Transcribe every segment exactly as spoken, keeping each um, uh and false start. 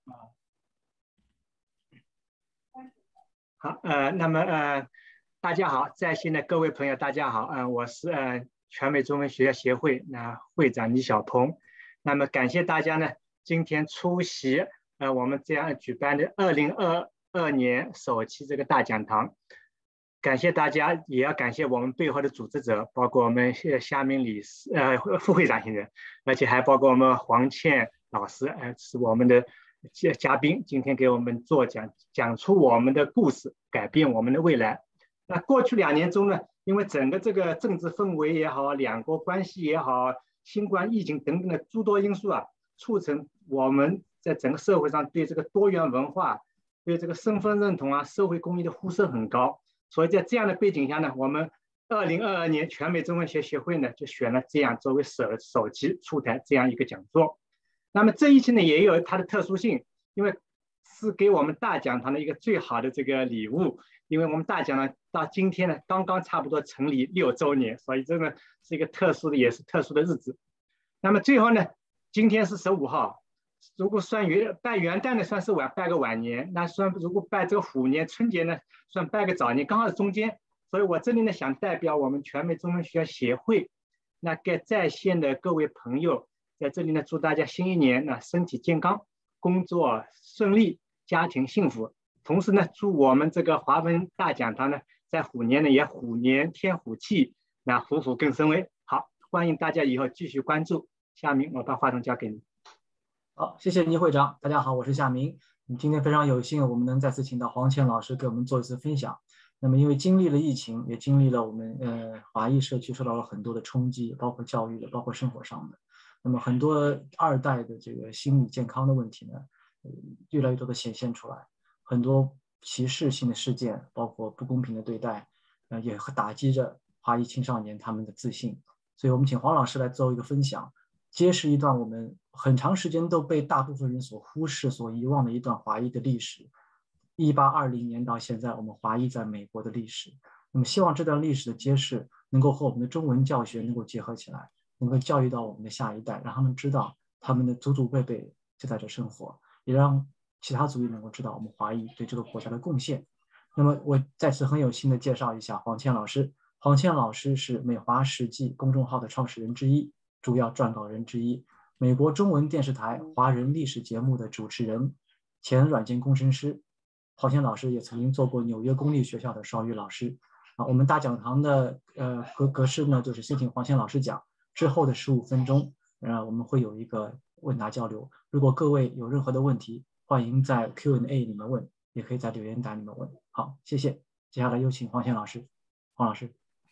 好，呃，那么呃，大家好，在线的各位朋友，大家好，呃，我是呃全美中文学校协会那会长李晓鹏。那么感谢大家呢，今天出席呃我们这样举办的二零二二年首期这个大讲堂。感谢大家，也要感谢我们背后的组织者，包括我们夏明理事呃副会长先生，而且还包括我们黄倩老师，呃是我们的嘉宾，今天给我们做讲，讲出我们的故事，改变我们的未来。那过去两年中呢，因为整个这个政治氛围也好，两国关系也好，新冠疫情等等的诸多因素啊，促成我们在整个社会上对这个多元文化、对这个身份认同啊、社会公益的呼声很高。所以在这样的背景下呢，我们二零二二年全美中文学协会呢，就选了这样作为首首期出台这样一个讲座。那么这一期呢也有它的特殊性，因为是给我们大讲堂的一个最好的这个礼物，因为我们大讲堂到今天呢刚刚差不多成立六周年，所以这个是一个特殊的也是特殊的日子。那么最后呢，今天是十五号，如果算元拜元旦呢算是晚拜个晚年，那算如果拜这个虎年春节呢算拜个早年，刚好是中间。所以我这里呢想代表我们全美中文学校协会，那给在线的各位朋友。在这里呢，祝大家新一年呢身体健康，工作顺利，家庭幸福。同时呢，祝我们这个华文大讲堂呢，在虎年呢也虎年添虎气，那虎虎更生威。好，欢迎大家以后继续关注。夏明，我把话筒交给你。 好，谢谢倪会长。大家好，我是夏明。今天非常有幸，我们能再次请到黄倩老师给我们做一次分享。那么，因为经历了疫情，也经历了我们呃华裔社区受到了很多的冲击，包括教育的，包括生活上的。那么很多二代的这个心理健康的问题呢，呃，越来越多的显现出来，很多歧视性的事件，包括不公平的对待，呃，也打击着华裔青少年他们的自信。所以我们请黄老师来做一个分享，揭示一段我们很长时间都被大部分人所忽视、所遗忘的一段华裔的历史。一八二零年到现在，我们华裔在美国的历史。那么希望这段历史的揭示能够和我们的中文教学能够结合起来。能够教育到我们的下一代，让他们知道他们的祖祖辈辈就在这生活，也让其他族裔能够知道我们华裔对这个国家的贡献。那么我再次很有幸的介绍一下黄倩老师。黄倩老师是美华史记公众号的创始人之一，主要撰稿人之一，美国中文电视台华人历史节目的主持人，前软件工程师。黄倩老师也曾经做过纽约公立学校的双语老师。啊，我们大讲堂的呃格格式呢，就是先请黄倩老师讲。之后的十五分钟，呃，我们会有一个问答交流。如果各位有任何的问题，欢迎在 Q and A 里面问，也可以在留言板里面问。好，谢谢。接下来有请黄倩老师。黄老师。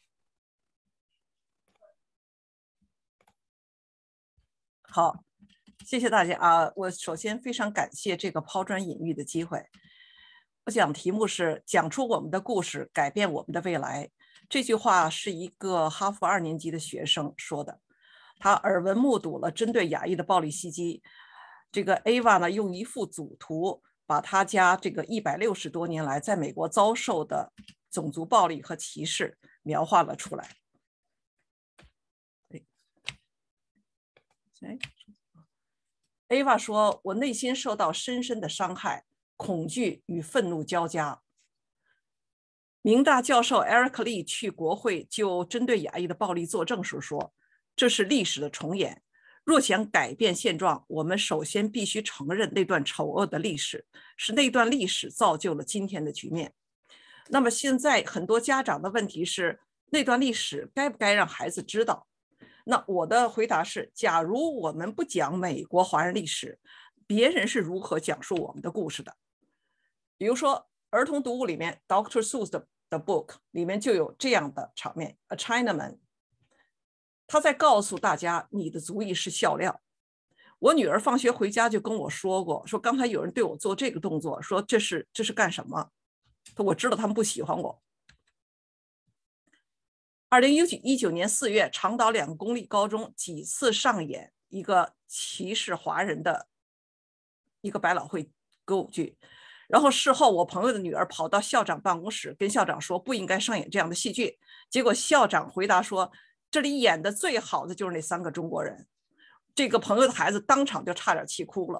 好，谢谢大家啊！我首先非常感谢这个抛砖引玉的机会。我讲题目是讲出我们的故事，改变我们的未来。这句话是一个哈佛二年级的学生说的，他耳闻目睹了针对亚裔的暴力袭击。这个 Ava 呢，用一幅组图把他家这个一百六十多年来在美国遭受的种族暴力和歧视描画了出来。Ava 说：“我内心受到深深的伤害，恐惧与愤怒交加。”明大教授 Eric Lee 去国会就针对亚裔的暴力作证时说：“这是历史的重演。若想改变现状，我们首先必须承认那段丑恶的历史，是那段历史造就了今天的局面。”那么现在很多家长的问题是，那段历史该不该让孩子知道？那我的回答是：假如我们不讲美国华人历史，别人是如何讲述我们的故事的？比如说，儿童读物里面 Doctor Seuss 的的 book 里面就有这样的场面 ：A Chinaman， 他在告诉大家你的族裔是笑料。我女儿放学回家就跟我说过，说刚才有人对我做这个动作，说这是这是干什么？我知道他们不喜欢我。二零一九年四月，长岛两个公立高中几次上演一个歧视华人的一个百老汇歌舞剧。然后事后，我朋友的女儿跑到校长办公室跟校长说不应该上演这样的戏剧。结果校长回答说，这里演的最好的就是那三个中国人。这个朋友的孩子当场就差点气哭了。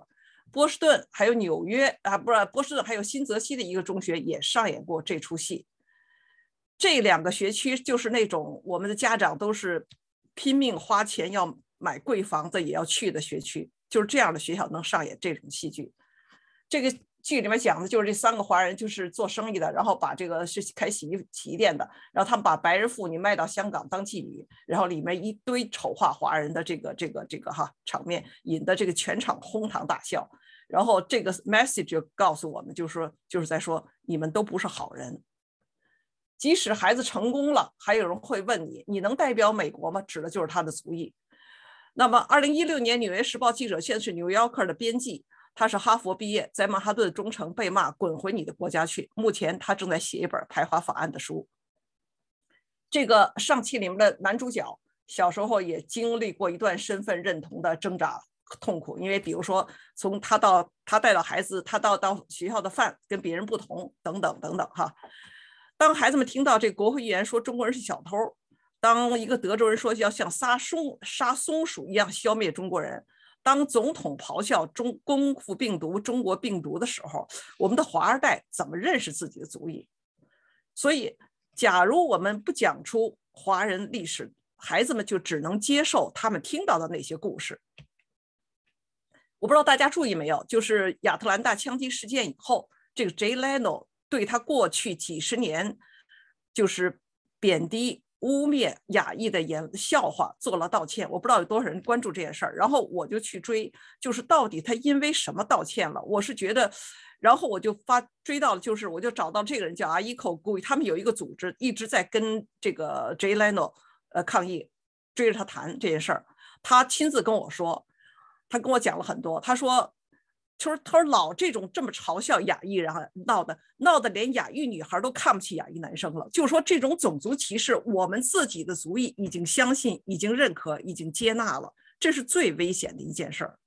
波士顿还有纽约啊，不是波士顿还有新泽西的一个中学也上演过这出戏。这两个学区就是那种我们的家长都是拼命花钱要买贵房子也要去的学区，就是这样的学校能上演这种戏剧。这个剧里面讲的就是这三个华人就是做生意的，然后把这个是开洗衣洗衣店的，然后他们把白人妇女卖到香港当妓女，然后里面一堆丑化华人的这个这个这个哈场面，引得这个全场哄堂大笑。然后这个 message 就告诉我们，就是说就是在说你们都不是好人。即使孩子成功了，还有人会问你，你能代表美国吗？指的就是他的族裔。那么二零一六年纽约时报记者，现在是纽约客的编辑，他是哈佛毕业，在曼哈顿忠诚被骂滚回你的国家去。目前他正在写一本排华法案的书。这个上期里面的男主角小时候也经历过一段身份认同的挣扎痛苦，因为比如说从他到他带到孩子，他到到学校的饭跟别人不同等等等等哈。当孩子们听到这个国会议员说中国人是小偷，当一个德州人说要像杀松杀松鼠一样消灭中国人，当总统咆哮中功夫病毒中国病毒的时候，我们的华二代怎么认识自己的族裔？所以假如我们不讲出华人历史，孩子们就只能接受他们听到的那些故事。我不知道大家注意没有，就是亚特兰大枪击事件以后，这个 Jay Leno 对他过去几十年就是贬低污蔑亚裔的言笑话做了道歉。我不知道有多少人关注这件事儿，然后我就去追，就是到底他因为什么道歉了。我是觉得，然后我就发追到了，就是我就找到这个人叫阿伊寇古伊，他们有一个组织一直在跟这个 Jay Leno 呃抗议，追着他谈这件事儿。他亲自跟我说，他跟我讲了很多，他说就是他说老这种这么嘲笑亚裔人闹的闹的连亚裔女孩都看不起亚裔男生了，就是说这种种族歧视我们自己的族裔已经相信，已经认可，已经接纳了，这是最危险的一件事儿。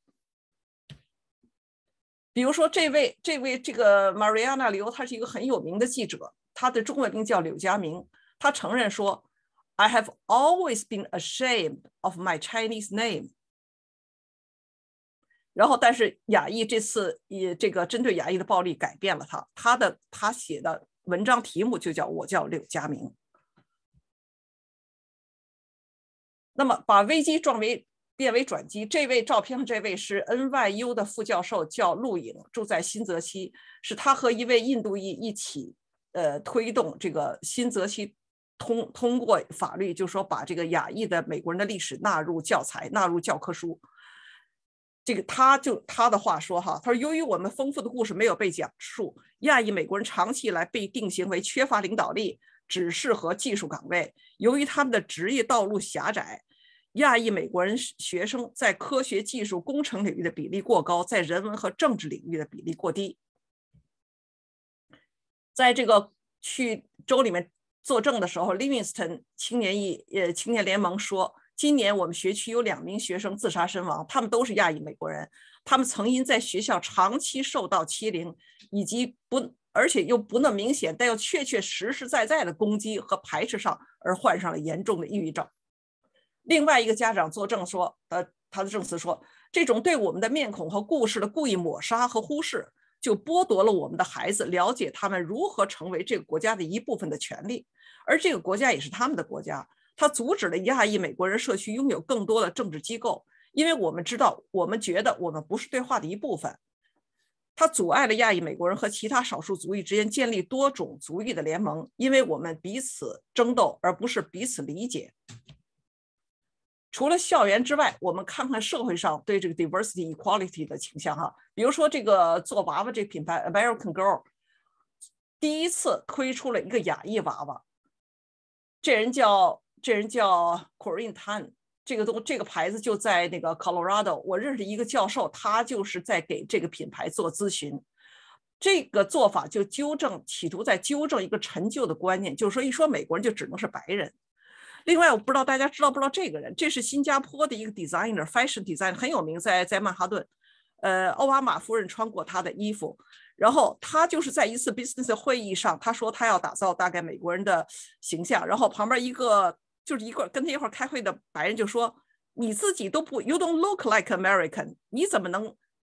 比如说这位这位这个 Mariana 刘，他是一个很有名的记者，他的中文名叫柳家明，他承认说 I have always been ashamed of my Chinese name。然后，但是亚裔这次也这个针对亚裔的暴力改变了他，他的他写的文章题目就叫我叫柳家明。那么把危机转为变为转机，这位照片上这位是 N Y U 的副教授，叫陆颖，住在新泽西，是他和一位印度裔一起呃推动这个新泽西通通过法律，就是说把这个亚裔的美国人的历史纳入教材，纳入教科书。这个他就他的话说哈，他说由于我们丰富的故事没有被讲述，亚裔美国人长期以来被定型为缺乏领导力，只适合技术岗位。由于他们的职业道路狭窄，亚裔美国人学生在科学技术工程领域的比例过高，在人文和政治领域的比例过低。在这个去州里面作证的时候 ，Livingston 青年裔呃青年联盟说，今年我们学区有两名学生自杀身亡，他们都是亚裔美国人，他们曾因在学校长期受到欺凌，以及不而且又不那么明显，但又确确实实在在的攻击和排斥上，而患上了严重的抑郁症。另外一个家长作证说，呃，他的证词说，这种对我们的面孔和故事的故意抹杀和忽视，就剥夺了我们的孩子了解他们如何成为这个国家的一部分的权利，而这个国家也是他们的国家。他阻止了亚裔美国人社区拥有更多的政治机构，因为我们知道，我们觉得我们不是对话的一部分。他阻碍了亚裔美国人和其他少数族裔之间建立多种族裔的联盟，因为我们彼此争斗，而不是彼此理解。除了校园之外，我们看看社会上对这个 diversity equality 的倾向哈。比如说这个做娃娃这个品牌 American Girl， 第一次推出了一个亚裔娃娃，这人叫这人叫 Corinne Tan， 这个东这个牌子就在那个 Colorado， 我认识一个教授，他就是在给这个品牌做咨询。这个做法就纠正，企图在纠正一个陈旧的观念，就是说一说美国人就只能是白人。另外，我不知道大家知道不知道这个人，这是新加坡的一个 designer fashion designer， 很有名，在在曼哈顿，呃，奥巴马夫人穿过他的衣服。然后他就是在一次 business 会议上，他说他要打造大概美国人的形象，然后旁边一个就是一个跟他一块开会的白人就说，你自己都不 you don't look like American， 你怎么能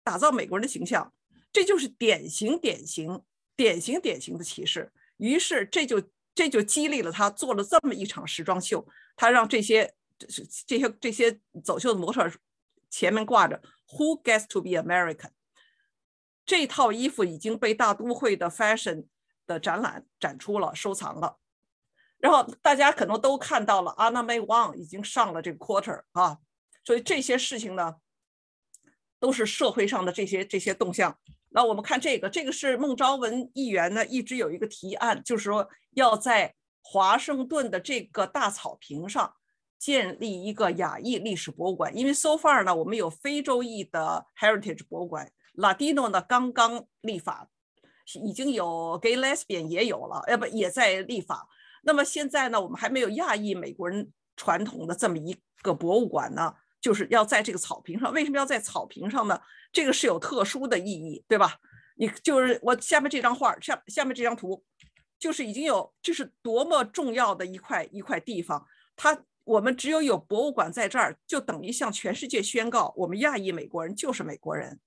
打造美国人的形象，这就是典型典型典型典型的歧视。于是这就这就激励了他做了这么一场时装秀，他让这些这些这些走秀的模特前面挂着 Who gets to be American？ 这套衣服已经被大都会的 fashion 的展览展出了，收藏了。然后大家可能都看到了 Anna May Wong 已经上了这个 quarter 啊，所以这些事情呢，都是社会上的这些这些动向。那我们看这个，这个是孟昭文议员呢一直有一个提案，就是说要在华盛顿的这个大草坪上建立一个亚裔历史博物馆。因为 so far 呢，我们有非洲裔的 heritage 博物馆 ，Latino 呢刚刚立法，已经有 gay lesbian 也有了，要不也在立法。那么现在呢，我们还没有亚裔美国人传统的这么一个博物馆呢，就是要在这个草坪上。为什么要在草坪上呢？这个是有特殊的意义，对吧？你就是我下面这张画，下下面这张图，就是已经有，这是多么重要的一块一块地方。它我们只有有博物馆在这儿，就等于向全世界宣告，我们亚裔美国人就是美国人。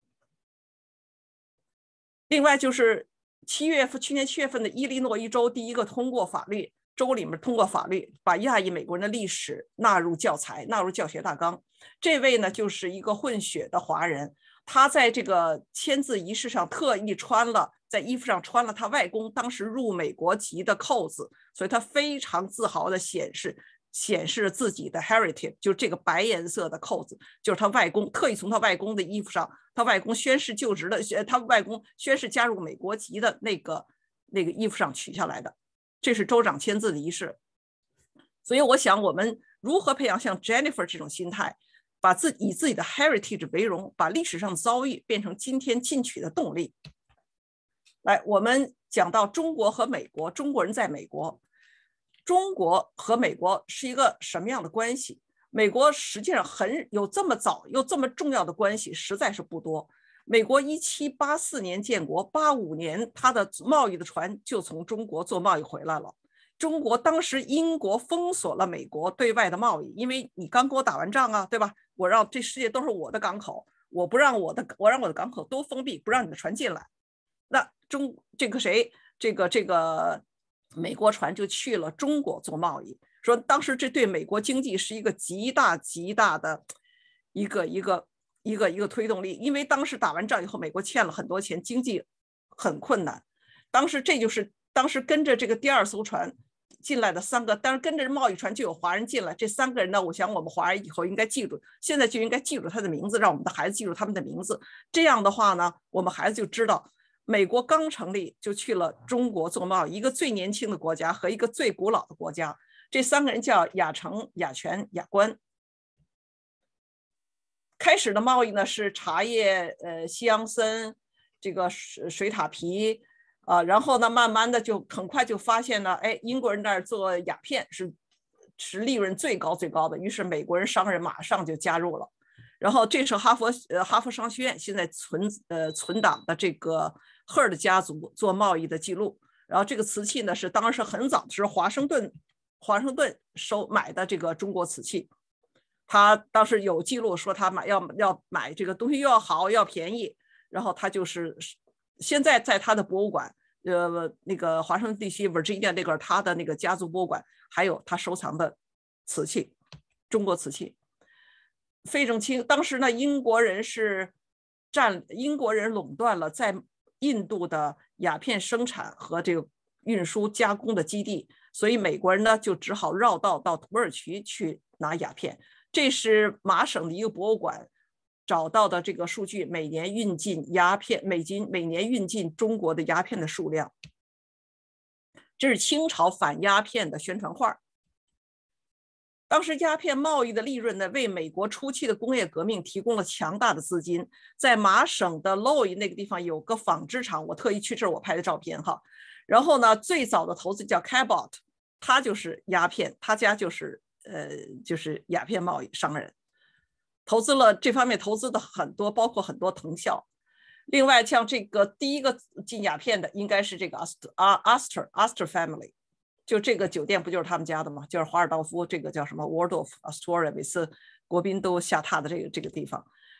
另外就是七月份，去年七月份的伊利诺伊州第一个通过法律，州里面通过法律，把亚裔美国人的历史纳入教材，纳入教学大纲。这位呢，就是一个混血的华人，他在这个签字仪式上特意穿了，在衣服上穿了他外公当时入美国籍的扣子，所以他非常自豪地显示显示自己的 heritage， 就是这个白颜色的扣子，就是他外公特意从他外公的衣服上，他外公宣誓就职的，他外公宣誓加入美国籍的那个那个衣服上取下来的。这是州长签字的仪式。所以我想，我们如何培养像 Jennifer 这种心态，把自以自己的 heritage 为荣，把历史上的遭遇变成今天进取的动力。来，我们讲到中国和美国，中国人在美国，中国和美国是一个什么样的关系？美国实际上很有这么早又这么重要的关系，实在是不多。美国一七八四年建国，八五年它的贸易的船就从中国做贸易回来了。中国当时英国封锁了美国对外的贸易，因为你刚给我打完仗啊，对吧？我让这世界都是我的港口，我不让我的我让我的港口都封闭，不让你的船进来。那中这个谁这个这个美国船就去了中国做贸易，说当时这对美国经济是一个极大极大的一个一个一个一个推动力，因为当时打完仗以后，美国欠了很多钱，经济很困难。当时这就是当时跟着这个第二艘船进来的三个，当然跟着贸易船就有华人进来，这三个人呢，我想我们华人以后应该记住，现在就应该记住他的名字，让我们的孩子记住他们的名字。这样的话呢，我们孩子就知道美国刚成立就去了中国做贸易，一个最年轻的国家和一个最古老的国家。这三个人叫亚诚、亚全、亚关。开始的贸易呢是茶叶、呃西洋参、这个水水獭皮。啊，然后呢，慢慢的就很快就发现呢，哎，英国人那儿做鸦片是是利润最高最高的，于是美国人商人马上就加入了。然后这是哈佛呃哈佛商学院现在存呃存档的这个赫尔的家族做贸易的记录。然后这个瓷器呢是当时很早的时候华盛顿华盛顿收买的这个中国瓷器，他当时有记录说他买要要买这个东西又要好又要便宜，然后他就是现在在他的博物馆。呃，那个华盛顿地区 Virginia 那个他的那个家族博物馆，还有他收藏的瓷器，中国瓷器。费正清当时呢，英国人是占英国人垄断了在印度的鸦片生产和这个运输加工的基地，所以美国人呢就只好绕道到土耳其去拿鸦片。这是麻省的一个博物馆找到的这个数据，每年运进鸦片，美金每年运进中国的鸦片的数量。这是清朝反鸦片的宣传画。当时鸦片贸易的利润呢，为美国初期的工业革命提供了强大的资金。在麻省的 Loy 那个地方有个纺织厂，我特意去这儿我拍的照片哈。然后呢，最早的投资叫 Cabot， 他就是鸦片，他家就是呃就是鸦片贸易商人。投资了这方面投资的很多，包括很多藤校。另外，像这个第一个进鸦片的应该是这个 Astor Astor Astor Family， 就这个酒店不就是他们家的吗？就是华尔道夫这个叫什么 Waldorf Astoria， 每次国宾都下榻的这个这个地方。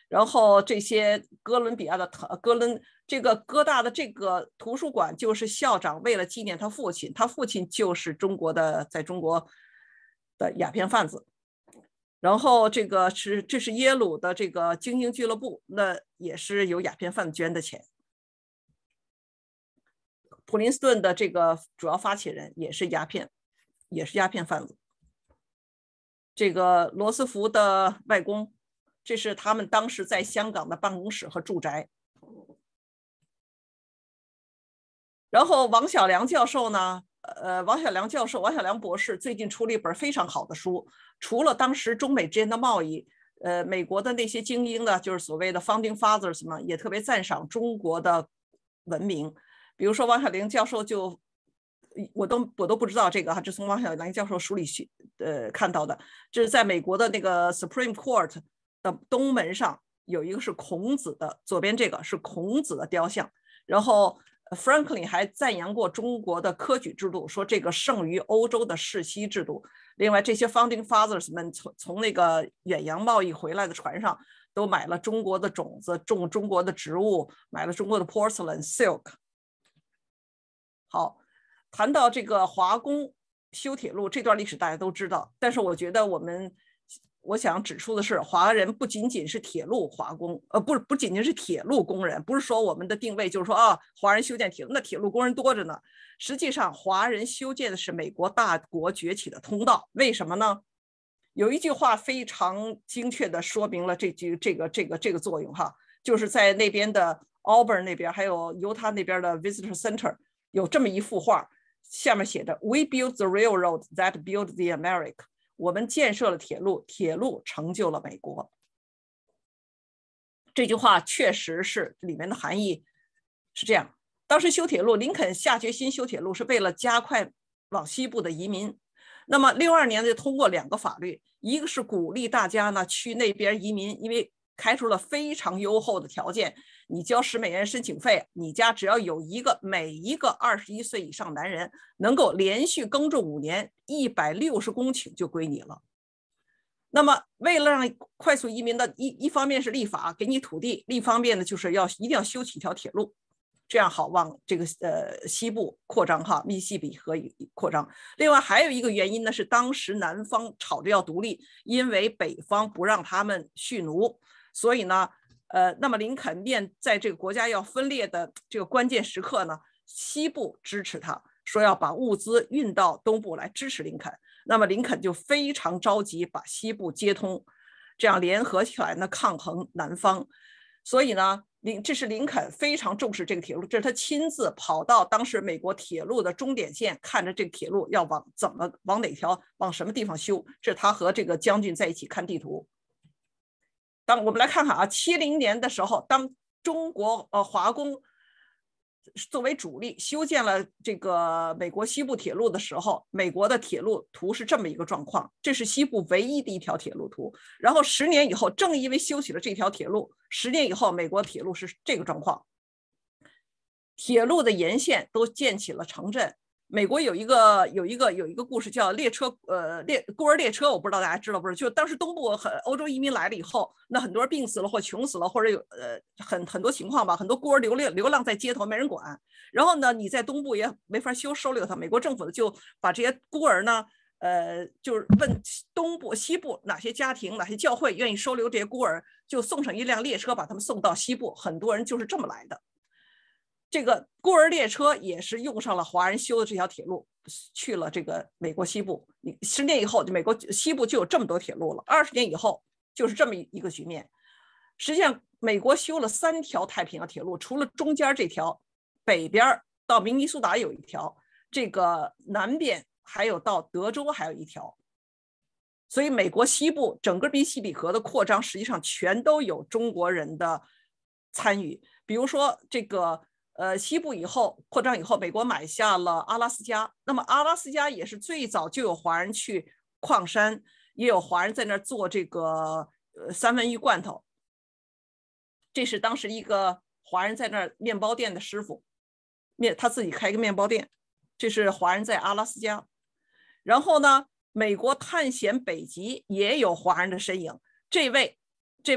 然后这些哥伦比亚的哥伦这个哥大的这个图书馆，就是校长为了纪念他父亲，他父亲就是中国的在中国的鸦片贩子。然后这个是这是耶鲁的这个精英俱乐部，那也是由鸦片贩子捐的钱。普林斯顿的这个主要发起人也是鸦片，也是鸦片贩子。这个罗斯福的外公，这是他们当时在香港的办公室和住宅。然后王小良教授呢，呃，王小良教授，王小良博士最近出了一本非常好的书，除了当时中美之间的贸易，呃，美国的那些精英呢，就是所谓的 founding fathers 嘛，也特别赞赏中国的文明。比如说王小良教授就，我都我都不知道这个哈，这从王小良教授书里去呃看到的，这是在美国的那个 Supreme Court 的东门上有一个是孔子的，左边这个是孔子的雕像，然后 Franklin 还赞扬过中国的科举制度，说这个胜于欧洲的世袭制度。另外，这些 founding fathers 们从从那个远洋贸易回来的船上，都买了中国的种子，种中国的植物，买了中国的 porcelain silk。好，谈到这个华工修铁路这段历史大家都知道，但是我觉得我们我想指出的是，华人不仅仅是铁路华工，呃，不不仅仅是铁路工人，不是说我们的定位就是说啊，华人修建铁路，那铁路工人多着呢。实际上，华人修建的是美国大国崛起的通道。为什么呢？有一句话非常精确地说明了这句这个这个这个作用哈，就是在那边的 Auburn 那边，还有犹他那边的 Visitor Center 有这么一幅画，下面写着 "We built the railroad that built the America"。我们建设了铁路，铁路成就了美国。这句话确实是里面的含义是这样。当时修铁路，林肯下决心修铁路是为了加快往西部的移民。那么六二年就通过两个法律，一个是鼓励大家呢去那边移民，因为开出了非常优厚的条件，你交十美元申请费，你家只要有一个每一个二十一岁以上男人能够连续耕种五年，一百六十公顷就归你了。那么为了让快速移民的一一方面是立法给你土地，另一方面呢就是要一定要修起一条铁路，这样好往这个呃西部扩张哈，密西西比河扩张。另外还有一个原因呢是当时南方吵着要独立，因为北方不让他们蓄奴，所以呢，呃，那么林肯面在这个国家要分裂的这个关键时刻呢，西部支持他，说要把物资运到东部来支持林肯。那么林肯就非常着急把西部接通，这样联合起来呢抗衡南方。所以呢，林这是林肯非常重视这个铁路，这是他亲自跑到当时美国铁路的终点线，看着这个铁路要往怎么往哪条往什么地方修，这是他和这个将军在一起看地图。当我们来看看啊，七零年的时候，当中国呃华工作为主力修建了这个美国西部铁路的时候，美国的铁路图是这么一个状况，这是西部唯一的一条铁路图。然后十年以后，正因为修起了这条铁路，十年以后美国铁路是这个状况，铁路的沿线都建起了城镇。美国有一个有一个有一个故事叫列车，呃，列孤儿列车，我不知道大家知道不是？就当时东部很欧洲移民来了以后，那很多人病死了或穷死了，或者有呃很很多情况吧，很多孤儿流浪流浪在街头没人管。然后呢，你在东部也没法修收留他，美国政府就把这些孤儿呢，呃，就是问东部、西部哪些家庭、哪些教会愿意收留这些孤儿，就送上一辆列车把他们送到西部。很多人就是这么来的。这个孤儿列车也是用上了华人修的这条铁路，去了这个美国西部。你十年以后，美国西部就有这么多铁路了。二十年以后，就是这么一个局面。实际上，美国修了三条太平洋铁路，除了中间这条，北边到明尼苏达有一条，这个南边还有到德州还有一条。所以，美国西部整个密西西比河的扩张，实际上全都有中国人的参与。比如说这个。呃，西部以后扩张以后，美国买下了阿拉斯加。那么阿拉斯加也是最早就有华人去矿山，也有华人在那儿做这个呃三文鱼罐头。这是当时一个华人在那儿面包店的师傅，面他自己开一个面包店。这是华人在阿拉斯加。然后呢，美国探险北极也有华人的身影。这位，这位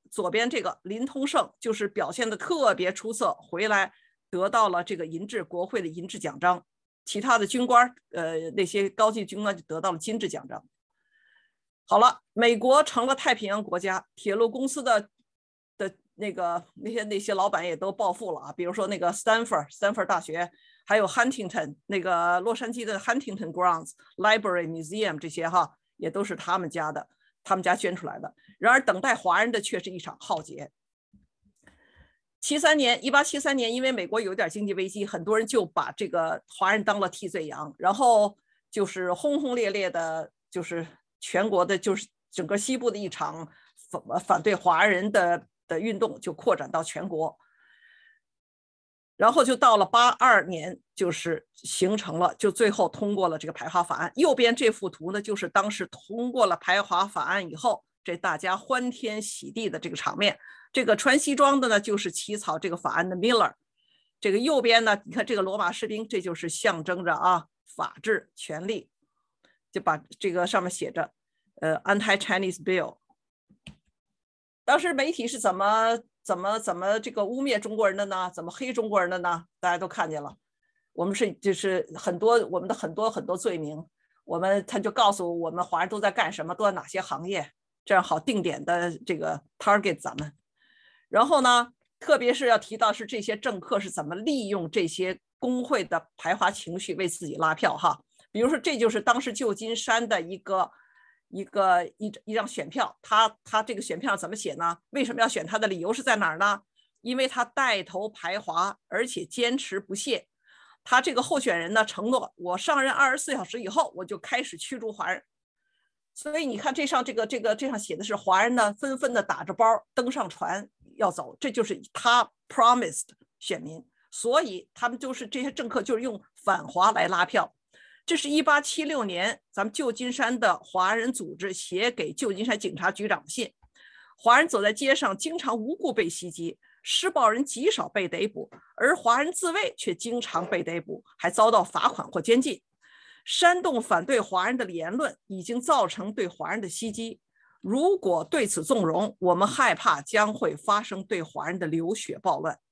左边这个林通胜就是表现的特别出色，回来得到了这个银质国会的银质奖章，其他的军官呃那些高级军官就得到了金质奖章。好了，美国成了太平洋国家，铁路公司的的那个那些那些老板也都暴富了啊，比如说那个 Stanford Stanford 大学，还有 Huntington 那个洛杉矶的 Huntington Grounds Library Museum 这些哈，也都是他们家的，他们家捐出来的。然而等待华人的却是一场浩劫。七三年，一八七三年，因为美国有点经济危机，很多人就把这个华人当了替罪羊，然后就是轰轰烈烈的，就是全国的，就是整个西部的一场反反对华人的的运动就扩展到全国。然后就到了八二年，就是形成了，就最后通过了这个排华法案。右边这幅图呢，就是当时通过了排华法案以后，这大家欢天喜地的这个场面。这个穿西装的呢，就是起草这个法案的 Miller。这个右边呢，你看这个罗马士兵，这就是象征着啊法治权利，就把这个上面写着呃 Anti-Chinese Bill。当时媒体是怎么怎么怎么这个污蔑中国人的呢？怎么黑中国人的呢？大家都看见了，我们是就是很多我们的很多很多罪名，我们他就告诉我们华人都在干什么，都在哪些行业，这样好定点的这个 target 咱们。然后呢，特别是要提到是这些政客是怎么利用这些工会的排华情绪为自己拉票哈。比如说，这就是当时旧金山的一个一个一一张选票，他他这个选票怎么写呢？为什么要选他的理由是在哪儿呢？因为他带头排华，而且坚持不懈。他这个候选人呢，承诺我上任二十四小时以后，我就开始驱逐华人。所以你看，这上这个这个这上写的是华人呢，纷纷的打着包登上船要走，这就是他 promised 选民。所以他们就是这些政客就是用反华来拉票。这是一八七六年咱们旧金山的华人组织写给旧金山警察局长的信。华人走在街上经常无故被袭击，施暴人极少被逮捕，而华人自卫却经常被逮捕，还遭到罚款或监禁。煽动反对华人的言论已经造成对华人的袭击，如果对此纵容，我们害怕将会发生对华人的流血暴乱。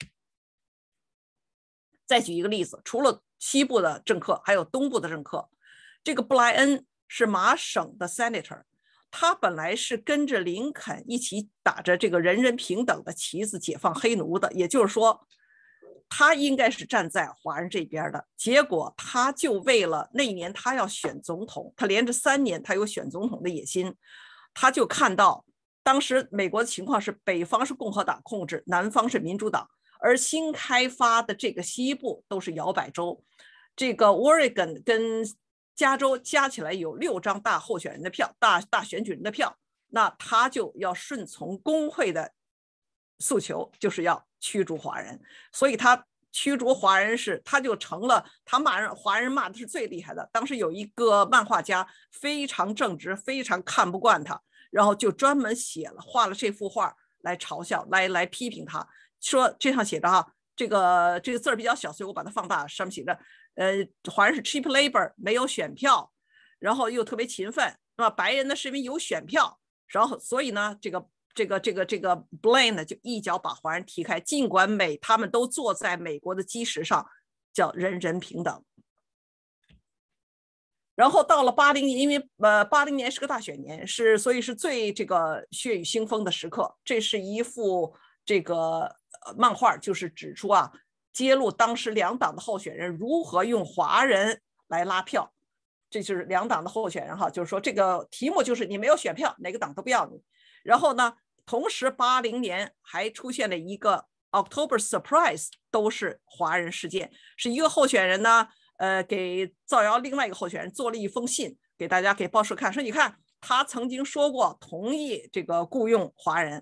再举一个例子，除了西部的政客，还有东部的政客。这个布莱恩是麻省的 senator， 他本来是跟着林肯一起打着这个人人平等的旗子解放黑奴的，也就是说他应该是站在华人这边的。结果他就为了那一年他要选总统，他连着三年他有选总统的野心，他就看到当时美国的情况是北方是共和党控制，南方是民主党，而新开发的这个西部都是摇摆州，这个 Oregon 跟加州加起来有六张大候选人的票，大大选举人的票，那他就要顺从工会的诉求，就是要驱逐华人。所以他驱逐华人是，他就成了他骂人华人骂的是最厉害的。当时有一个漫画家非常正直，非常看不惯他，然后就专门写了画了这幅画来嘲笑，来来批评他。说这上写着哈，这个这个字儿比较小，所以我把它放大。上面写着，呃，华人是 cheap labor， 没有选票，然后又特别勤奋，是吧？白人呢是因为有选票，然后所以呢，这个这个这个这个 Blaine 呢就一脚把华人踢开。尽管美他们都坐在美国的基石上，叫人人平等。然后到了八零年，因为呃八零年是个大选年，是所以是最这个血雨腥风的时刻。这是一幅这个漫画，就是指出啊，揭露当时两党的候选人如何用华人来拉票。这就是两党的候选人哈，就是说这个题目就是你没有选票，哪个党都不要你。然后呢，同时八零年还出现了一个 October Surprise， 都是华人事件，是一个候选人呢，呃，给造谣另外一个候选人做了一封信给大家给报社看，说你看他曾经说过同意这个雇佣华人。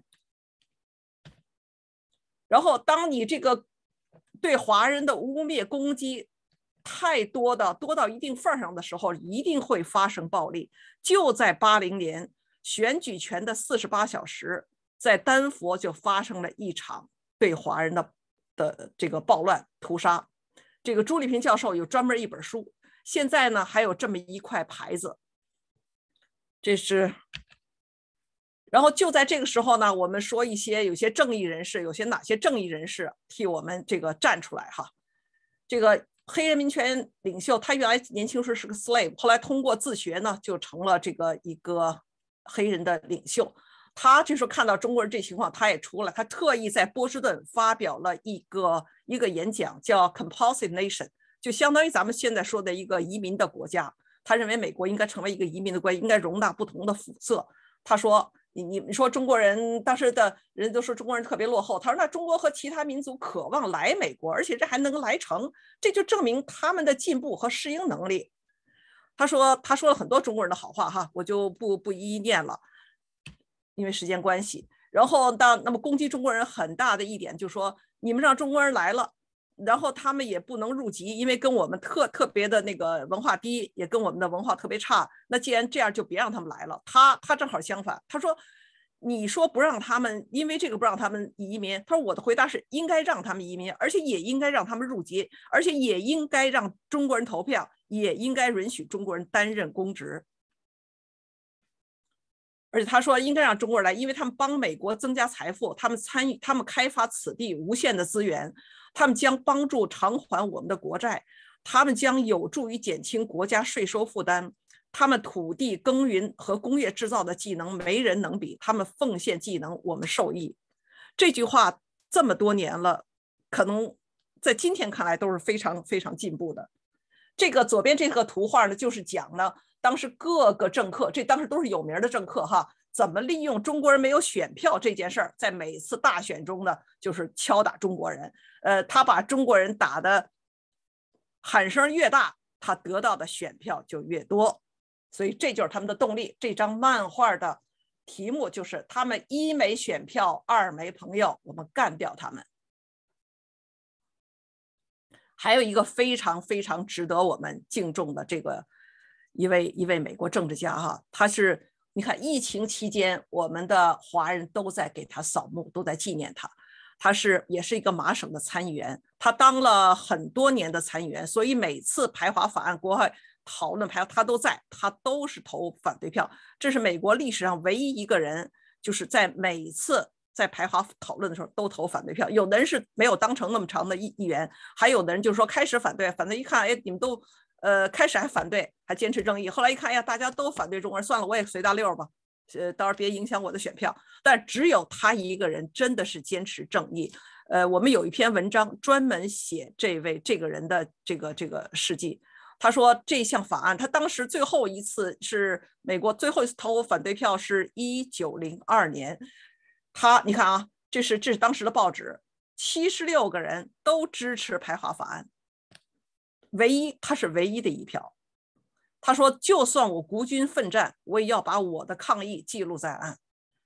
然后当你这个对华人的污蔑攻击太多的多到一定份上的时候，一定会发生暴力。就在八零年选举权的四十八小时，在丹佛就发生了一场对华人的的这个暴乱屠杀。这个朱立平教授有专门一本书，现在呢还有这么一块牌子，这是然后就在这个时候呢，我们说一些有些正义人士，有些哪些正义人士替我们这个站出来哈。这个黑人民权领袖，他原来年轻时是个 slave， 后来通过自学呢，就成了这个一个黑人的领袖。他这时候看到中国人这情况，他也出来，他特意在波士顿发表了一个一个演讲，叫 Compulsive Nation， 就相当于咱们现在说的一个移民的国家。他认为美国应该成为一个移民的国家，应该容纳不同的肤色。他说你你说中国人，当时的人都说中国人特别落后，他说那中国和其他民族渴望来美国，而且这还能来成，这就证明他们的进步和适应能力。他说他说了很多中国人的好话哈，我就不不一一念了，因为时间关系。然后当那么攻击中国人很大的一点就是说，你们让中国人来了，然后他们也不能入籍，因为跟我们特特别的那个文化低，也跟我们的文化特别差。那既然这样，就别让他们来了。他他正好相反，他说你说不让他们，因为这个不让他们移民。他说我的回答是应该让他们移民，而且也应该让他们入籍，而且也应该让中国人投票，也应该允许中国人担任公职。而且他说应该让中国人来，因为他们帮美国增加财富，他们参与，他们开发此地无限的资源，他们将帮助偿还我们的国债，他们将有助于减轻国家税收负担，他们土地耕耘和工业制造的技能没人能比，他们奉献技能，我们受益。这句话这么多年了，可能在今天看来都是非常非常进步的。这个左边这个图画呢，就是讲呢，当时各个政客，这当时都是有名的政客哈，怎么利用中国人没有选票这件事儿，在每次大选中呢，就是敲打中国人。呃，他把中国人打的喊声越大，他得到的选票就越多。所以这就是他们的动力。这张漫画的题目就是他们一没选票，二没朋友，我们干掉他们。还有一个非常非常值得我们敬重的这个一位一位美国政治家哈，他是你看疫情期间我们的华人都在给他扫墓，都在纪念他。他是也是一个麻省的参议员，他当了很多年的参议员，所以每次排华法案国会讨论排华他都在，他都是投反对票。这是美国历史上唯一一个人，就是在每次在排华讨论的时候都投反对票。有的人是没有当成那么长的议员，还有的人就是说开始反对，反对一看，哎，你们都呃开始还反对，还坚持正义，后来一看，哎呀，大家都反对中国人，算了，我也随大溜吧。呃，到时候别影响我的选票。但只有他一个人真的是坚持正义。呃，我们有一篇文章专门写这位这个人的这个这个事迹。他说这项法案，他当时最后一次是美国最后一次投反对票是一九零二年。他你看啊，这是这是当时的报纸，七十六个人都支持排华法案，唯一他是唯一的一票。他说就算我孤军奋战，我也要把我的抗议记录在案。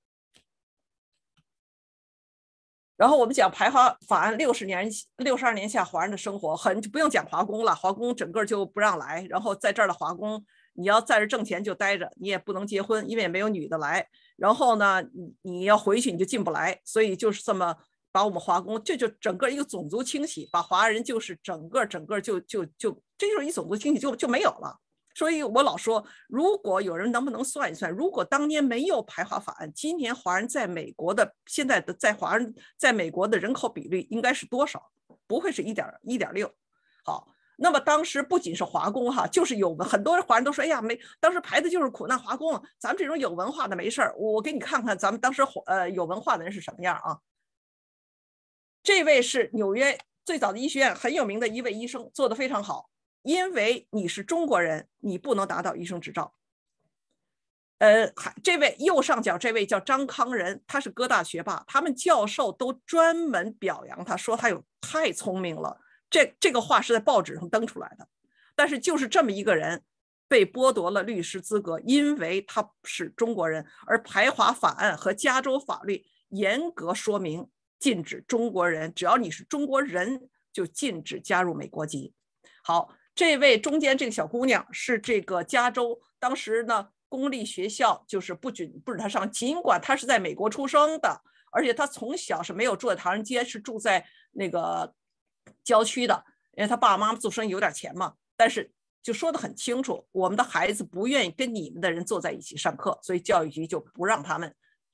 然后我们讲排华法案六十年六十二年下华人的生活，很不用讲华工了，华工整个就不让来。然后在这儿的华工，你要在这挣钱就待着，你也不能结婚，因为也没有女的来。然后呢，你你要回去你就进不来，所以就是这么把我们华工，这就整个一个种族清洗，把华人就是整个整个就就就这就是一种族清洗就就没有了。所以我老说，如果有人能不能算一算，如果当年没有排华法案，今年华人在美国的现在的在华人在美国的人口比例应该是多少？不会是一点一点六。好，那么当时不仅是华工哈，就是有很多华人都说，哎呀，没当时排的就是苦难华工，咱们这种有文化的没事儿。我给你看看咱们当时呃有文化的人是什么样啊？这位是纽约最早的医学院很有名的一位医生，做得非常好。因为你是中国人，你不能拿到医生执照。呃，这位右上角这位叫张康仁，他是哥大学霸，他们教授都专门表扬他，说他有太聪明了。这这个话是在报纸上登出来的。但是就是这么一个人被剥夺了律师资格，因为他是中国人。而排华法案和加州法律严格说明，禁止中国人，只要你是中国人，就禁止加入美国籍。好。这位中间这个小姑娘是这个加州当时呢公立学校，就是不准不准她上，尽管她是在美国出生的，而且她从小是没有住在唐人街，是住在那个郊区的，因为她爸爸妈妈做生意有点钱嘛。但是就说得很清楚，我们的孩子不愿意跟你们的人坐在一起上课，所以教育局就不让他们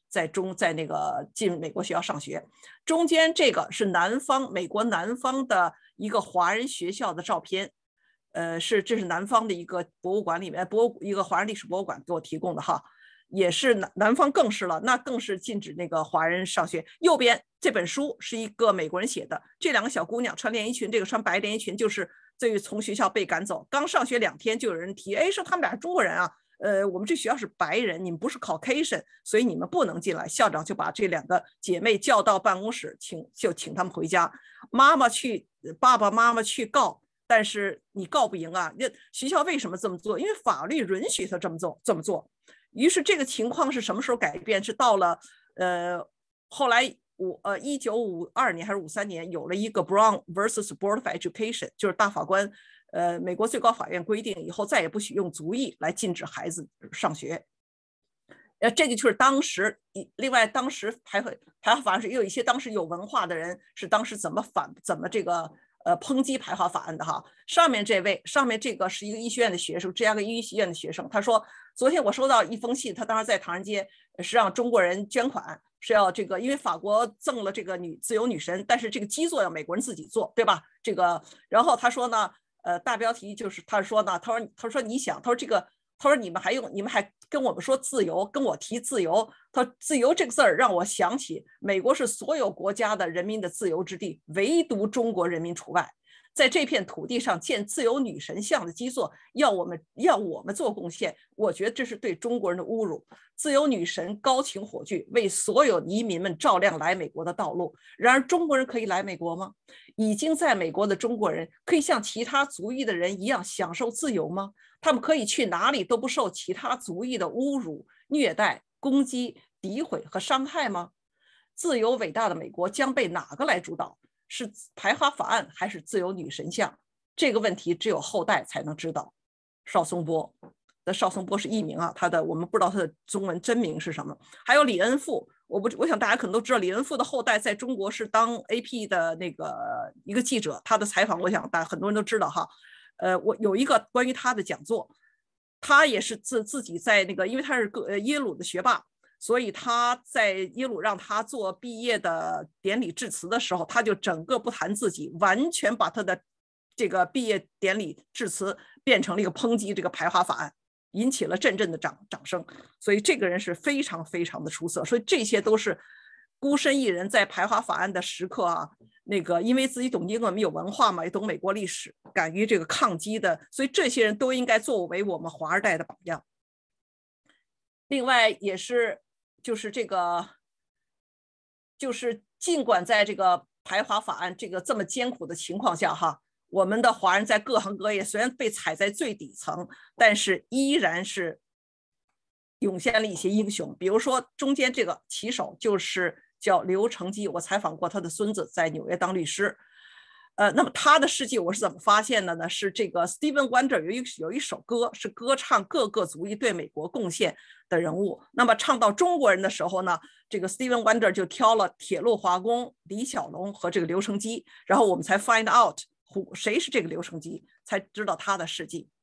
在中在那个进美国学校上学。中间这个是南方美国南方的一个华人学校的照片，呃，是这是南方的一个博物馆里面博物一个华人历史博物馆给我提供的哈。也是南南方更是了，那更是禁止那个华人上学。右边这本书是一个美国人写的，这两个小姑娘穿连衣裙，这个穿白连衣裙就是这个从学校被赶走，刚上学两天就有人提，哎，说他们俩是中国人啊，呃，我们这学校是白人，你们不是 Caucasian， 所以你们不能进来。校长就把这两个姐妹叫到办公室，请就请他们回家。妈妈去，爸爸妈妈去告，但是你告不赢啊。那学校为什么这么做？因为法律允许他这么做，这么做。于是这个情况是什么时候改变？是到了呃后来五呃一九五二年还是五三年，有了一个 Brown versus Board of Education， 就是大法官呃美国最高法院规定以后再也不许用族裔来禁止孩子上学。呃，这个就是当时另外当时排排华法案是也有一些当时有文化的人是当时怎么反怎么这个。呃，抨击排华法案的哈，上面这位，上面这个是一个医学院的学生，芝加哥医学院的学生，他说，昨天我收到一封信，他当时在唐人街是让中国人捐款，是要这个，因为法国赠了这个女自由女神，但是这个基座要美国人自己做，对吧？这个，然后他说呢，呃，大标题就是他说呢，他说他说你想，他说这个。他说：“你们还用你们还跟我们说自由，跟我提自由。他说自由这个字儿让我想起，美国是所有国家的人民的自由之地，唯独中国人民除外。在这片土地上建自由女神像的基座，要我们要我们做贡献，我觉得这是对中国人的侮辱。自由女神高擎火炬，为所有移民们照亮来美国的道路。然而，中国人可以来美国吗？已经在美国的中国人可以像其他族裔的人一样享受自由吗？他们可以去哪里都不受其他族裔的侮辱、虐待、攻击、诋毁和伤害吗？自由伟大的美国将被哪个来主导？是排华法案还是自由女神像？这个问题只有后代才能知道。邵松波的邵松波是艺名啊，他的我们不知道他的中文真名是什么。还有李恩富，我不我想大家可能都知道，李恩富的后代在中国是当 A P 的那个一个记者，他的采访我想大家很多人都知道哈。呃，我有一个关于他的讲座，他也是自自己在那个，因为他是个耶鲁的学霸。所以他在耶鲁让他做毕业的典礼致辞的时候，他就整个不谈自己，完全把他的这个毕业典礼致辞变成了一个抨击这个排华法案，引起了阵阵的掌掌声。所以这个人是非常非常的出色。所以这些都是孤身一人在排华法案的时刻啊，那个因为自己懂英文、有文化嘛，也懂美国历史，敢于这个抗击的，所以这些人都应该作为我们华二代的榜样。另外也是。就是这个，就是尽管在这个排华法案这个这么艰苦的情况下哈，我们的华人在各行各业虽然被踩在最底层，但是依然是涌现了一些英雄。比如说中间这个旗手就是叫刘成基，我采访过他的孙子，在纽约当律师。呃，那么他的事迹我是怎么发现的呢？是这个 Stephen Wonder 有一有一首歌，是歌唱各个族裔对美国贡献的人物。那么唱到中国人的时候呢，这个 Stephen Wonder 就挑了铁路华工李小龙和这个刘成基，然后我们才 find out 谁是这个刘成基，才知道他的事迹。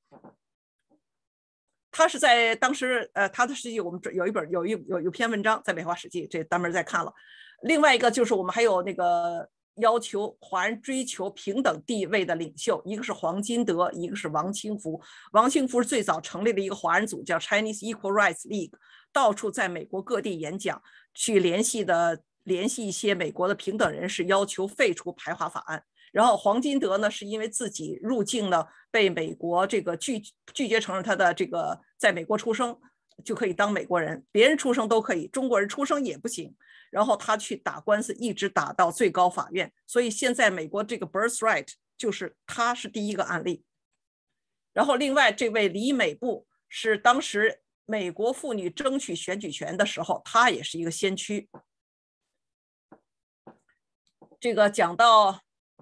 他是在当时，呃，他的事迹我们有一本有一有有篇文章在《美华史记》，这单门在看了。另外一个就是我们还有那个。要求华人追求平等地位的领袖，一个是黄金德，一个是王清福。王清福是最早成立了一个华人组叫 Chinese Equal Rights League， 到处在美国各地演讲，去联系的联系一些美国的平等人士，要求废除排华法案。然后黄金德呢，是因为自己入境呢被美国这个拒拒绝承认他的这个在美国出生就可以当美国人，别人出生都可以，中国人出生也不行。然后他去打官司，一直打到最高法院。所以现在美国这个 birthright 就是他是第一个案例。然后另外这位李美布是当时美国妇女争取选举权的时候，他也是一个先驱。这个讲到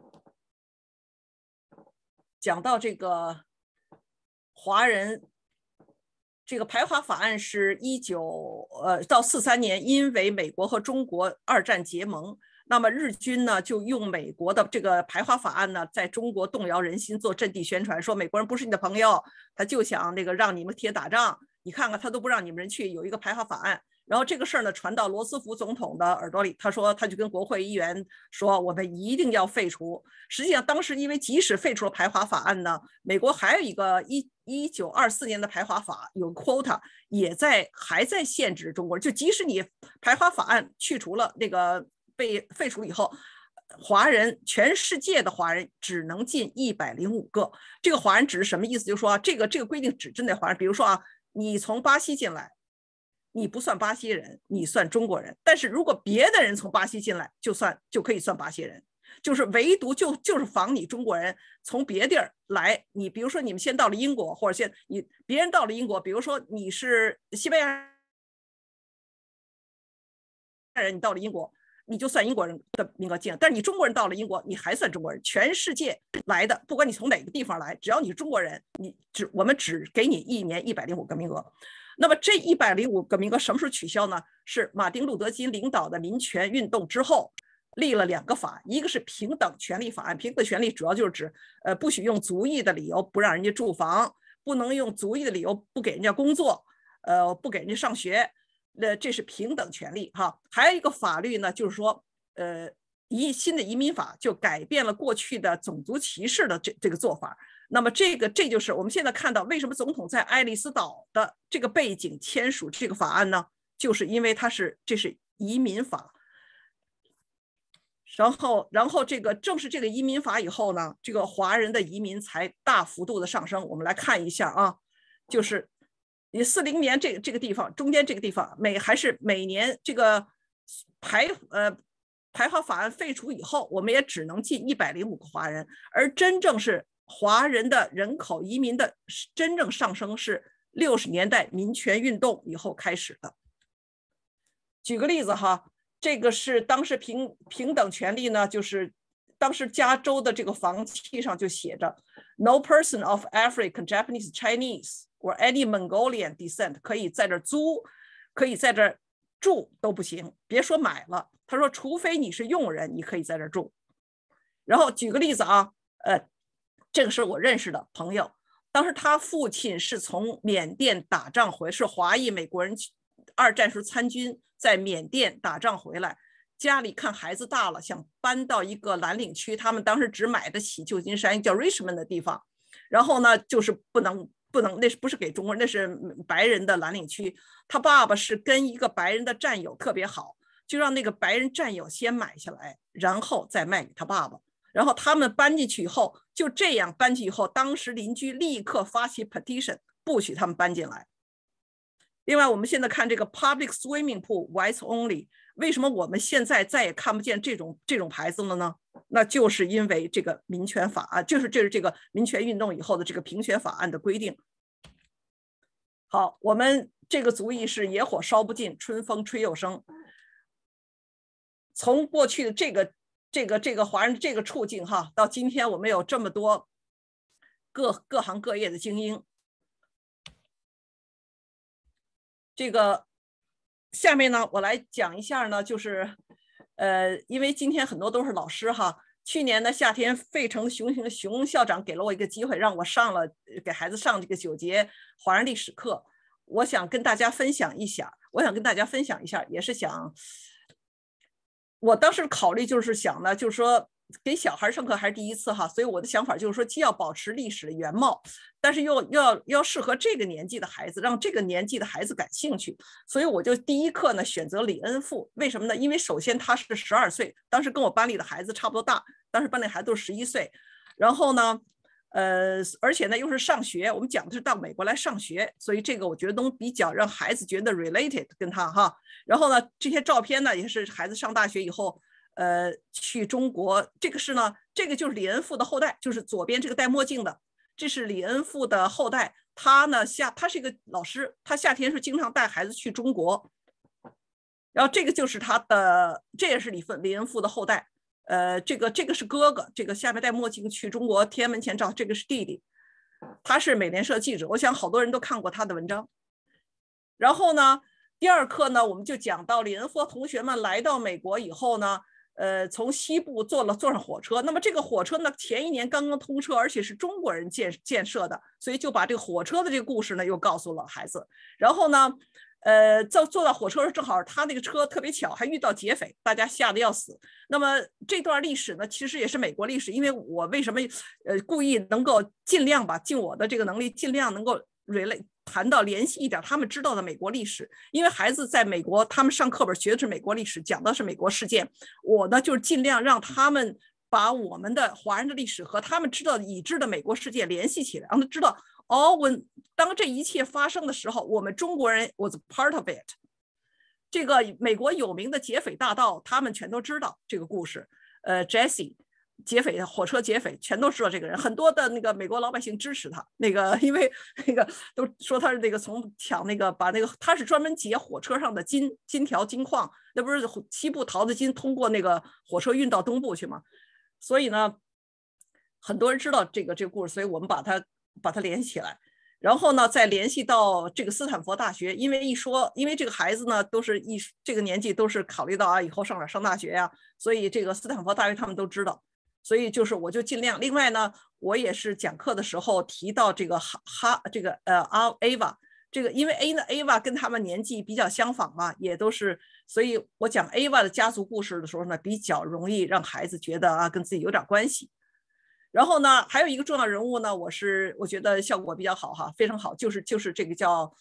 讲到这个华人。这个排华法案是一九呃到四三年，因为美国和中国二战结盟，那么日军呢就用美国的这个排华法案呢，在中国动摇人心，做阵地宣传，说美国人不是你的朋友，他就想那个让你们铁打仗，你看看他都不让你们人去，有一个排华法案。 然后这个事儿呢传到罗斯福总统的耳朵里，他说他就跟国会议员说，我们一定要废除。实际上当时因为即使废除了排华法案呢，美国还有一个一一九二四年的排华法有 quota 也在还在限制中国人，就即使你排华法案去除了那个被废除以后，华人全世界的华人只能进一百零五个。这个华人只是什么意思？就是说、啊、这个这个规定只针对华人，比如说啊，你从巴西进来，你不算巴西人，你算中国人。但是如果别的人从巴西进来，就算就可以算巴西人，就是唯独就就是防你中国人从别地儿来。你比如说你们先到了英国，或者先你别人到了英国，比如说你是西班牙人，你到了英国，你就算英国人的名额进，但是你中国人到了英国，你还算中国人。全世界来的，不管你从哪个地方来，只要你是中国人，你只我们只给你一年一百零五个名额。那么这一百零五个名额什么时候取消呢？是马丁·路德·金领导的民权运动之后立了两个法，一个是平等权利法案。平等权利主要就是指，呃，不许用族裔的理由不让人家住房，不能用族裔的理由不给人家工作，呃，不给人家上学。呃，这是平等权利哈。还有一个法律呢，就是说，呃，移新的移民法就改变了过去的种族歧视的这这个做法。那么这个这就是我们现在看到为什么总统在爱丽丝岛的这个背景签署这个法案呢？就是因为它是这是移民法。然后，然后这个正是这个移民法以后呢，这个华人的移民才大幅度的上升。我们来看一下啊，就是你四零年这个这个地方中间这个地方每还是每年这个排呃排华法案废除以后，我们也只能进一百零五个华人，而真正是华人的人口移民的真正上升是六十年代民权运动以后开始的。举个例子哈。这个是当时平平等权利呢，就是当时加州的这个房契上就写着 ，No person of African, Japanese, Chinese or any Mongolian descent 可以在这租，可以在这住都不行，别说买了。他说，除非你是佣人，你可以在这住。然后举个例子啊，呃，这个是我认识的朋友，当时他父亲是从缅甸打仗回，是华裔美国人，二战时参军。在缅甸打仗回来，家里看孩子大了，想搬到一个蓝领区，他们当时只买得起旧金山叫 Richmond 的地方，然后呢，就是不能不能，那是不是给中国人，那是白人的蓝领区。他爸爸是跟一个白人的战友特别好，就让那个白人战友先买下来，然后再卖给他爸爸。然后他们搬进去以后，就这样搬进去以后，当时邻居立刻发起 petition， 不许他们搬进来。另外，我们现在看这个 public swimming pool whites only， 为什么我们现在再也看不见这种这种牌子了呢？那就是因为这个民权法案，就是这是这个民权运动以后的这个平权法案的规定。好，我们这个族裔是野火烧不尽，春风吹又生。从过去的这个这个这个华人这个处境哈，到今天我们有这么多各各行各业的精英。这个下面呢，我来讲一下呢，就是呃，因为今天很多都是老师哈。去年的夏天，费城熊熊熊校长给了我一个机会，让我上了给孩子上这个九节华人历史课。我想跟大家分享一下，我想跟大家分享一下，也是想，我当时考虑就是想呢，就是说给小孩上课还是第一次哈，所以我的想法就是说，既要保持历史的原貌，但是又要要适合这个年纪的孩子，让这个年纪的孩子感兴趣。所以我就第一课呢选择李恩富，为什么呢？因为首先他是十二岁，当时跟我班里的孩子差不多大，当时班里孩子都是十一岁。然后呢，呃，而且呢又是上学，我们讲的是到美国来上学，所以这个我觉得能比较让孩子觉得 related 跟他哈。然后呢，这些照片呢也是孩子上大学以后。呃，去中国，这个是呢，这个就是李恩富的后代，就是左边这个戴墨镜的，这是李恩富的后代。他呢夏，他是一个老师，他夏天是经常带孩子去中国。然后这个就是他的，这也是李富李恩富的后代。呃，这个这个是哥哥，这个下面戴墨镜去中国天安门前照，这个是弟弟。他是美联社记者，我想好多人都看过他的文章。然后呢，第二课呢，我们就讲到李恩富同学们来到美国以后呢。呃，从西部坐了坐上火车，那么这个火车呢，前一年刚刚通车，而且是中国人建建设的，所以就把这个火车的这个故事呢，又告诉了孩子。然后呢， 呃，坐坐到火车上正好他那个车特别巧，还遇到劫匪，大家吓得要死。那么这段历史呢，其实也是美国历史，因为我为什么呃故意能够尽量吧，尽我的这个能力，尽量能够 relate 谈到联系一点他们知道的美国历史，因为孩子在美国，他们上课本学的是美国历史，讲的是美国事件，我呢就是尽量让他们把我们的华人的历史和他们知道已知的美国事件联系起来，让他知道哦，我当这一切发生的时候，我们中国人 was part of it。这个美国有名的劫匪大盗，他们全都知道这个故事。呃 ，Jesse 劫匪火车劫匪全都知道这个人，很多的那个美国老百姓支持他。那个因为那个都说他是那个从抢那个把那个他是专门劫火车上的金金条金矿，那不是西部淘的金通过那个火车运到东部去吗？所以呢，很多人知道这个这个故事，所以我们把它把它连起来。然后呢，再联系到这个斯坦福大学，因为一说，因为这个孩子呢，都是一这个年纪都是考虑到啊，以后上哪上大学呀、啊，所以这个斯坦福大学他们都知道，所以就是我就尽量。另外呢，我也是讲课的时候提到这个哈哈这个呃阿 Ava 这个，因为 A 呢 Ava 跟他们年纪比较相仿嘛，也都是，所以我讲 Ava 的家族故事的时候呢，比较容易让孩子觉得啊跟自己有点关系。然后呢，还有一个重要人物呢，我是我觉得效果比较好哈，非常好，就是就是这个叫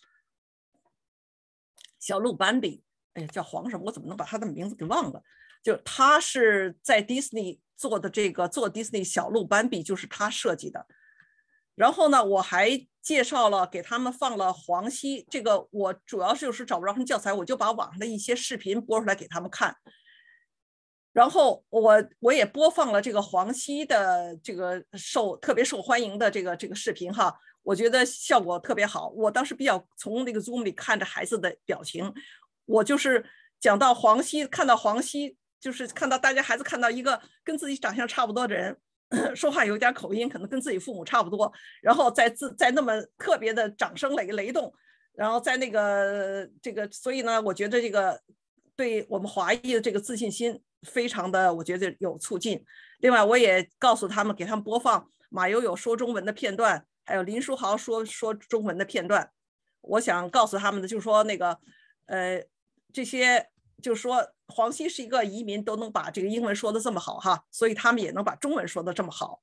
小鹿斑比，哎，叫黄什么？我怎么能把他的名字给忘了？就他是在迪士尼做的这个做迪士尼小鹿斑比，就是他设计的。然后呢，我还介绍了给他们放了黄西，这个我主要就是找不着什么教材，我就把网上的一些视频播出来给他们看。然后我我也播放了这个黄西的这个受特别受欢迎的这个这个视频哈，我觉得效果特别好。我当时比较从那个 Zoom 里看着孩子的表情，我就是讲到黄西，看到黄西，就是看到大家孩子看到一个跟自己长相差不多的人，说话有点口音，可能跟自己父母差不多，然后在自在那么特别的掌声雷雷动，然后在那个这个，所以呢，我觉得这个对我们华裔的这个自信心非常的，我觉得有促进。另外，我也告诉他们，给他们播放马友友说中文的片段，还有林书豪说说中文的片段。我想告诉他们的就是说，那个呃，这些就是说，黄西是一个移民，都能把这个英文说的这么好哈，所以他们也能把中文说的这么好。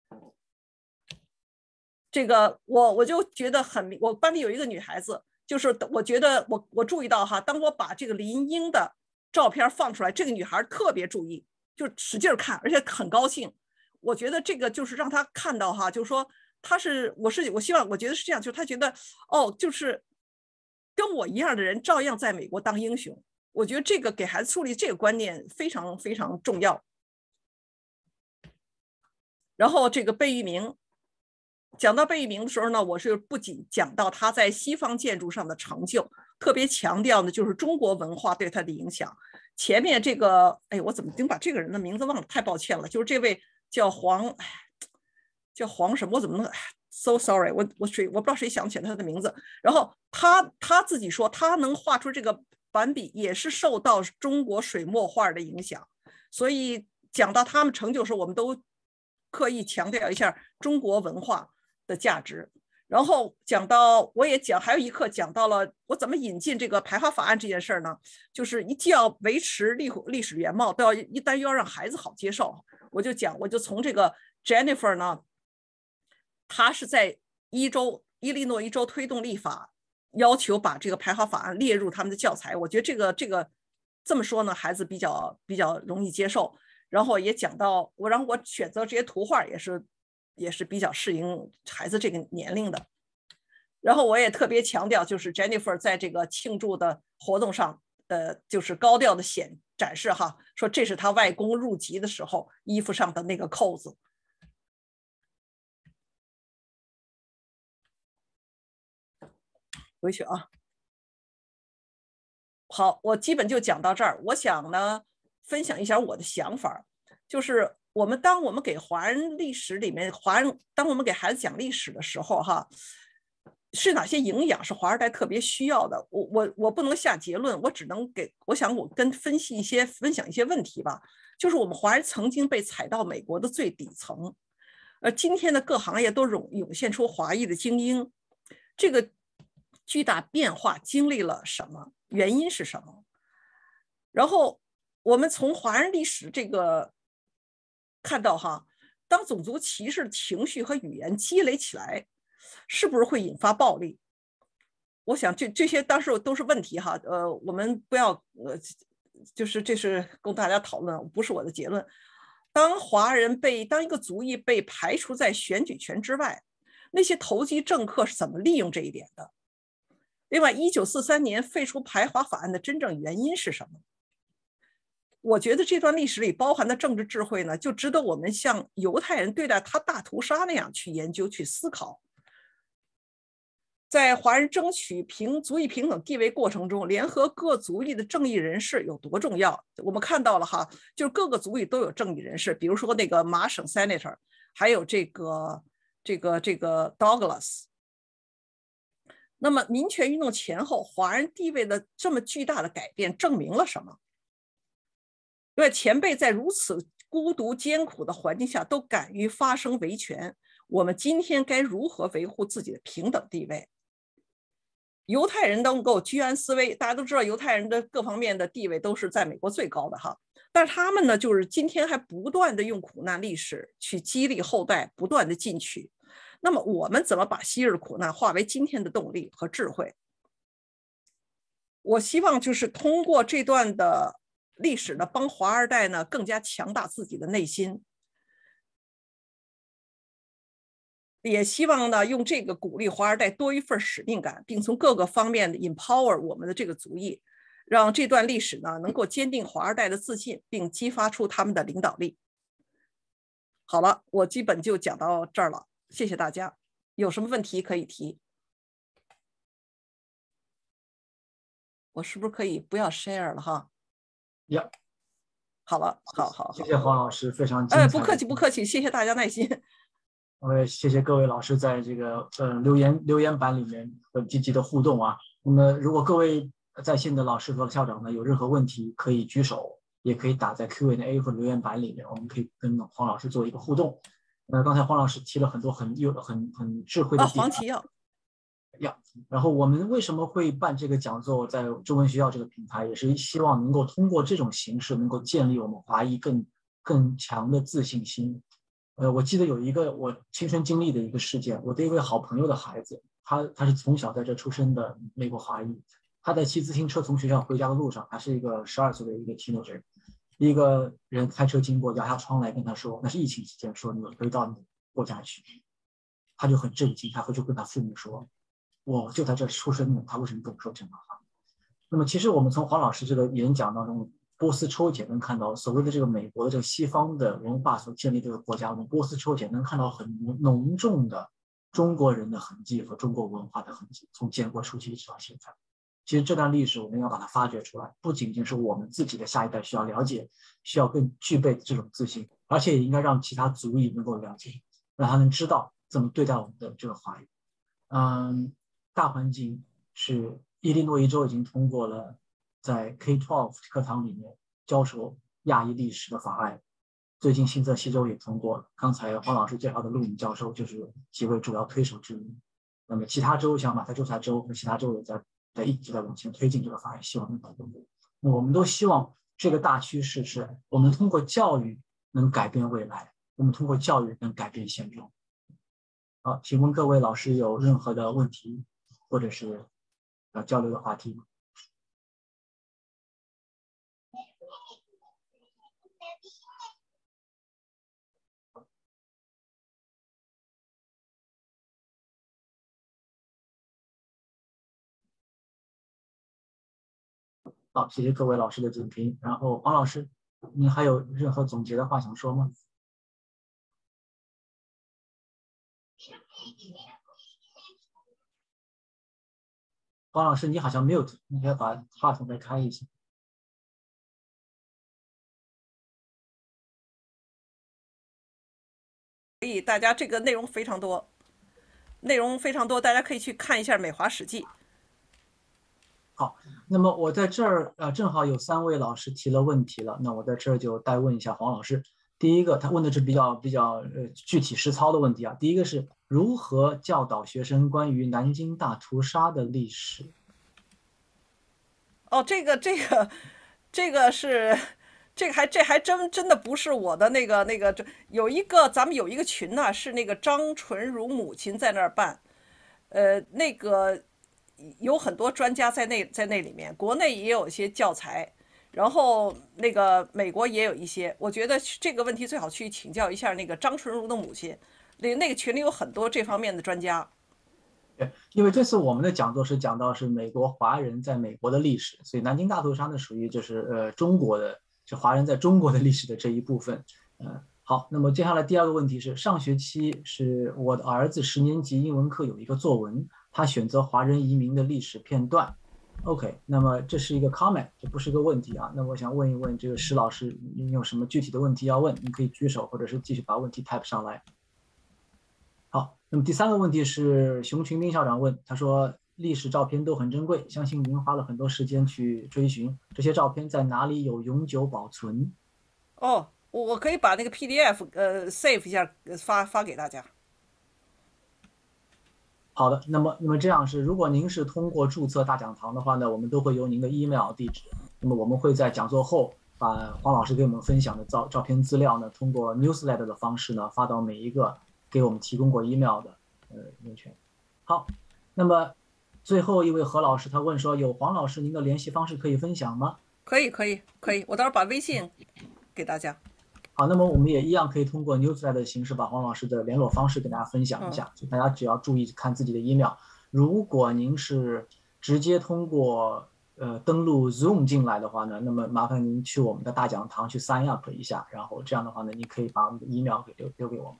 这个我我就觉得很，我班里有一个女孩子，就是我觉得我我注意到哈，当我把这个林英的照片放出来，这个女孩特别注意，就使劲看，而且很高兴。我觉得这个就是让她看到哈，就是说她是我是我希望我觉得是这样，就是她觉得哦，就是跟我一样的人照样在美国当英雄。我觉得这个给孩子树立这个观念非常非常重要。然后这个贝聿铭，讲到贝聿铭的时候呢，我是不仅讲到他在西方建筑上的成就，特别强调的就是中国文化对他的影响。前面这个，哎，我怎么已经把这个人的名字忘了？太抱歉了。就是这位叫黄，叫黄什么？我怎么能 ？So sorry， 我我谁我不知道谁想起来他的名字。然后他他自己说，他能画出这个斑比，也是受到中国水墨画的影响。所以讲到他们成就时，我们都刻意强调一下中国文化的价值。然后讲到，我也讲，还有一课讲到了我怎么引进这个排华法案这件事呢？就是一既要维持历历史原貌，都要一旦又要让孩子好接受。我就讲，我就从这个 Jennifer 呢，她是在一州伊利诺伊州推动立法，要求把这个排华法案列入他们的教材。我觉得这个这个这么说呢，孩子比较比较容易接受。然后也讲到我，然后我选择这些图画也是。也是比较适应孩子这个年龄的。然后我也特别强调，就是 Jennifer 在这个庆祝的活动上，呃，就是高调的显展示哈，说这是他外公入籍的时候衣服上的那个扣子。回去啊。好，我基本就讲到这儿。我想呢，分享一下我的想法，就是我们当我们给华人历史里面华人，当我们给孩子讲历史的时候，哈，是哪些营养是华二代特别需要的？我我我不能下结论，我只能给，我想我跟分析一些分享一些问题吧。就是我们华人曾经被踩到美国的最底层，而今天的各行业都涌涌现出华裔的精英，这个巨大变化经历了什么，原因是什么。然后我们从华人历史这个看到哈，当种族歧视情绪和语言积累起来，是不是会引发暴力？我想这这些当时都是问题哈，呃，我们不要呃，就是这是供大家讨论，不是我的结论。当华人被当一个族裔被排除在选举权之外，那些投机政客是怎么利用这一点的？另外，一九四三年废除排华法案的真正原因是什么？我觉得这段历史里包含的政治智慧呢，就值得我们像犹太人对待他大屠杀那样去研究、去思考。在华人争取平族裔平等地位过程中，联合各族裔的正义人士有多重要？我们看到了哈，就是各个族裔都有正义人士，比如说那个麻省 Senator， 还有这个这个这个 Douglas。那么民权运动前后，华人地位的这么巨大的改变，证明了什么？因为前辈在如此孤独艰苦的环境下都敢于发声维权，我们今天该如何维护自己的平等地位？犹太人能够居安思危，大家都知道犹太人的各方面的地位都是在美国最高的哈，但是他们呢，就是今天还不断的用苦难历史去激励后代不断的进取。那么我们怎么把昔日的苦难化为今天的动力和智慧？我希望就是通过这段的历史呢，帮华二代呢更加强大自己的内心，也希望呢用这个鼓励华二代多一份使命感，并从各个方面的 empower 我们的这个族裔，让这段历史呢能够坚定华二代的自信，并激发出他们的领导力。好了，我基本就讲到这儿了，谢谢大家。有什么问题可以提？我是不是可以不要 share 了哈？ 呀， 好了，好好好， 谢谢黄老师，非常精彩。 哎，不客气不客气，谢谢大家耐心。 我也谢谢各位老师在这个呃留言留言板里面很积极的互动啊。那么如果各位在线的老师和校长呢有任何问题，可以举手，也可以打在 Q and A 或留言板里面，我们可以跟黄老师做一个互动。呃，刚才黄老师提了很多很有很很智慧的地方。 啊，黄芪药。 呀，然后我们为什么会办这个讲座，在中文学校这个平台，也是希望能够通过这种形式，能够建立我们华裔更更强的自信心。呃，我记得有一个我亲身经历的一个事件，我的一位好朋友的孩子，他他是从小在这出生的美国华裔，他在骑自行车从学校回家的路上，他是一个十二岁的一个 teenager， 一个人开车经过，摇下窗来跟他说，那是疫情期间，说你回到你国家去，他就很震惊，他回去跟他父母说，我就在这出生的，他为什么跟我说这样的话？那么其实我们从黄老师这个演讲当中，波斯抽检能看到所谓的这个美国的这个西方的文化所建立这个国家，我们波斯抽检能看到很浓重的中国人的痕迹和中国文化的痕迹，从建国初期一直到现在。其实这段历史我们要把它发掘出来，不仅仅是我们自己的下一代需要了解，需要更具备这种自信，而且也应该让其他族裔能够了解，让他能知道怎么对待我们的这个华裔。嗯，大环境是伊利诺伊州已经通过了在 K 十二 课堂里面教授亚裔历史的法案，最近新泽西州也通过了，刚才黄老师介绍的陆颖教授就是几位主要推手之一。那么其他州像马萨诸塞州和其他州也在在一直在往前推进这个法案，希望能够通过。那我们都希望这个大趋势是我们通过教育能改变未来，我们通过教育能改变现状。好，请问各位老师有任何的问题或者是要交流的话题吗？好，谢谢各位老师的点评。然后黄老师，您还有任何总结的话想说吗？黄老师，你好像没有，你要把话筒再开一下。 所以大家这个内容非常多，内容非常多，大家可以去看一下《美华史记》。 好，那么我在这儿呃，正好有三位老师提了问题了，那我在这儿就代问一下黄老师。第第一个，他问的是比较比较呃具体实操的问题啊。第一个是如何教导学生关于南京大屠杀的历史？ 哦，这个这个这个是这个还这还真真的不是我的那个那个，这有一个咱们有一个群呢，是那个张纯如母亲在那儿办，呃，那个有很多专家在那在那里面，国内也有一些教材。然后那个美国也有一些，我觉得这个问题最好去请教一下那个张纯如的母亲，那那个群里有很多这方面的专家。 对，因为这次我们的讲座是讲到是美国华人在美国的历史，所以南京大屠杀呢属于就是呃中国的，是华人在中国的历史的这一部分。嗯，好，那么接下来第二个问题是，上学期是我的儿子十年级英文课有一个作文，他选择华人移民的历史片段。OK， 那么这是一个 comment， 这不是个问题啊。那我想问一问这个石老师，你有什么具体的问题要问？你可以举手，或者是继续把问题 type 上来。好，那么第三个问题是熊群兵校长问，他说历史照片都很珍贵，相信您花了很多时间去追寻这些照片在哪里有永久保存？ 哦，我我可以把那个 P D F 呃 save 一下发发给大家。 好的，那么那么这样是，如果您是通过注册大讲堂的话呢，我们都会有您的 email 地址。那么我们会在讲座后把黄老师给我们分享的照照片资料呢，通过 newsletter 的方式呢发到每一个给我们提供过 email 的呃人群。好，那么最后一位何老师他问说，有黄老师您的联系方式可以分享吗？ 可以可以可以，我到时候把微信给大家。 好，那么我们也一样可以通过 newsletter 的形式把黄老师的联络方式跟大家分享一下，就大家只要注意看自己的 email。如果您是直接通过呃登录 Zoom 进来的话呢，那么麻烦您去我们的大讲堂去 sign up 一下，然后这样的话呢，你可以把我们的 email 给留留给我们。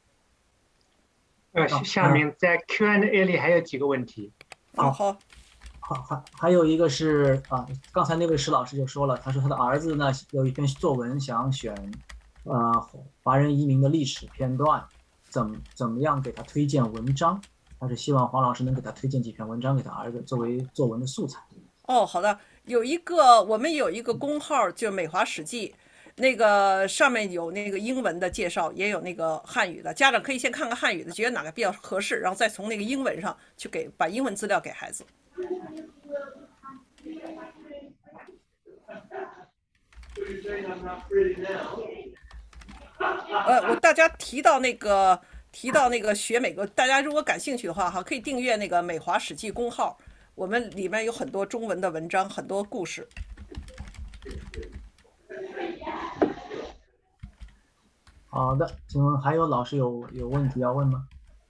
呃，下面在 Q and A 里还有几个问题。 好好。 好，还还有一个是啊，刚才那位石老师就说了，他说他的儿子呢有一篇作文想选。呃，华人移民的历史片段，怎怎么样给他推荐文章？他是希望黄老师能给他推荐几篇文章给他儿子作为作文的素材。 哦，好的，有一个我们有一个公号，就美华史记，那个上面有那个英文的介绍，也有那个汉语的，家长可以先看看汉语的，觉得哪个比较合适，然后再从那个英文上去给把英文资料给孩子。呃，我大家提到那个提到那个学美国，大家如果感兴趣的话哈，可以订阅那个美华史记公号，我们里面有很多中文的文章，很多故事。 好的，请问还有老师有有问题要问吗？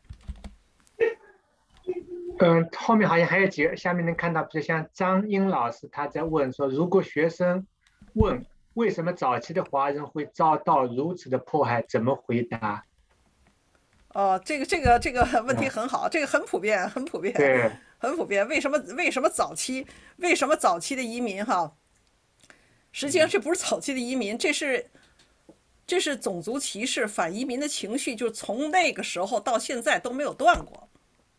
嗯，后面好像还有几个，下面能看到，比如像张英老师他在问说，如果学生问为什么早期的华人会遭到如此的迫害，怎么回答？ 哦，这个这个这个问题很好，这个很普遍，很普遍， 对， 很普遍。为什么为什么早期为什么早期的移民哈？实际上这不是早期的移民，这是这是种族歧视、反移民的情绪，就从那个时候到现在都没有断过，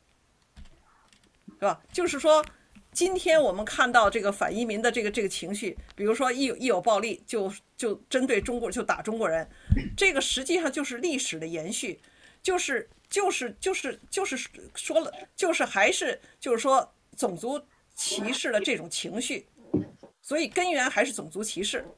是吧？就是说。今天我们看到这个反移民的这个这个情绪，比如说一有一有暴力就就针对中国就打中国人，这个实际上就是历史的延续，就是就是就是就是说了，就是还是就是说种族歧视的这种情绪，所以根源还是种族歧视。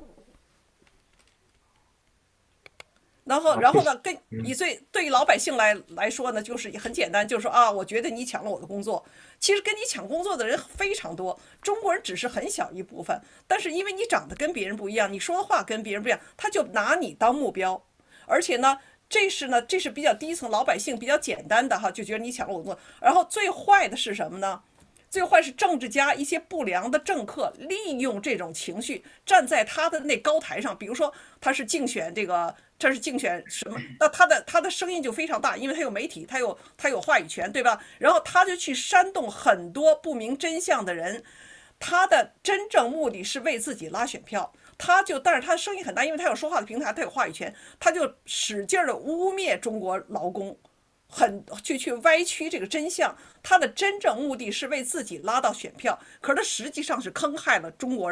然后，然后呢？跟你对对于老百姓来来说呢，就是很简单，就是说啊，我觉得你抢了我的工作。其实跟你抢工作的人非常多，中国人只是很小一部分。但是因为你长得跟别人不一样，你说的话跟别人不一样，他就拿你当目标。而且呢，这是呢，这是比较低层老百姓比较简单的哈，就觉得你抢了我的工作。然后最坏的是什么呢？最坏是政治家一些不良的政客利用这种情绪，站在他的那高台上，比如说他是竞选这个。这是竞选什么？那他的他的声音就非常大，因为他有媒体，他有他有话语权，对吧？然后他就去煽动很多不明真相的人，他的真正目的是为自己拉选票。他就，但是他的声音很大，因为他有说话的平台，他有话语权，他就使劲的污蔑中国劳工，很去去歪曲这个真相。他的真正目的是为自己拉到选票，可是他实际上是坑害了中国人。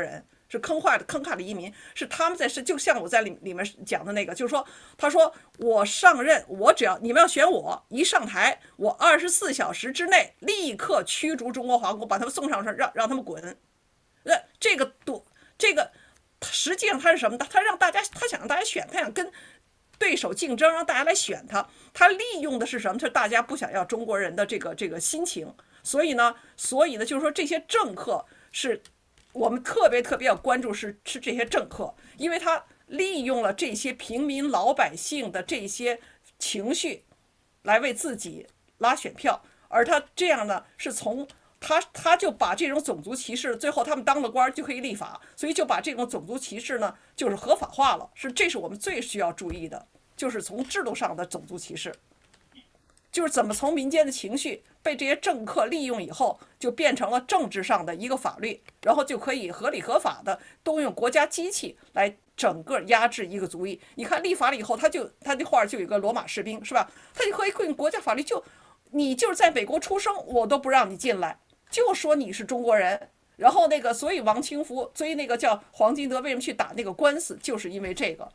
是坑坏的坑害的移民，是他们在是就像我在里里面讲的那个，就是说，他说我上任，我只要你们要选我，一上台，我二十四小时之内立刻驱逐中国华工，把他们送上车，让让他们滚。那这个多这个实际上他是什么呢？他让大家他想让大家选，他想跟对手竞争，让大家来选他。他利用的是什么？是大家不想要中国人的这个这个心情。所以呢，所以呢，就是说这些政客是。我们特别特别要关注是是这些政客，因为他利用了这些平民老百姓的这些情绪，来为自己拉选票，而他这样呢，是从他他就把这种种族歧视，最后他们当了官就可以立法，所以就把这种种族歧视呢，就是合法化了，是这是我们最需要注意的，就是从制度上的种族歧视。就是怎么从民间的情绪被这些政客利用以后，就变成了政治上的一个法律，然后就可以合理合法的动用国家机器来整个压制一个族裔。你看立法了以后，他就他这画就有一个罗马士兵，是吧？他就可以用国家法律，就你就是在美国出生，我都不让你进来，就说你是中国人。然后那个，所以王清福追那个叫黄金德为什么去打那个官司，就是因为这个。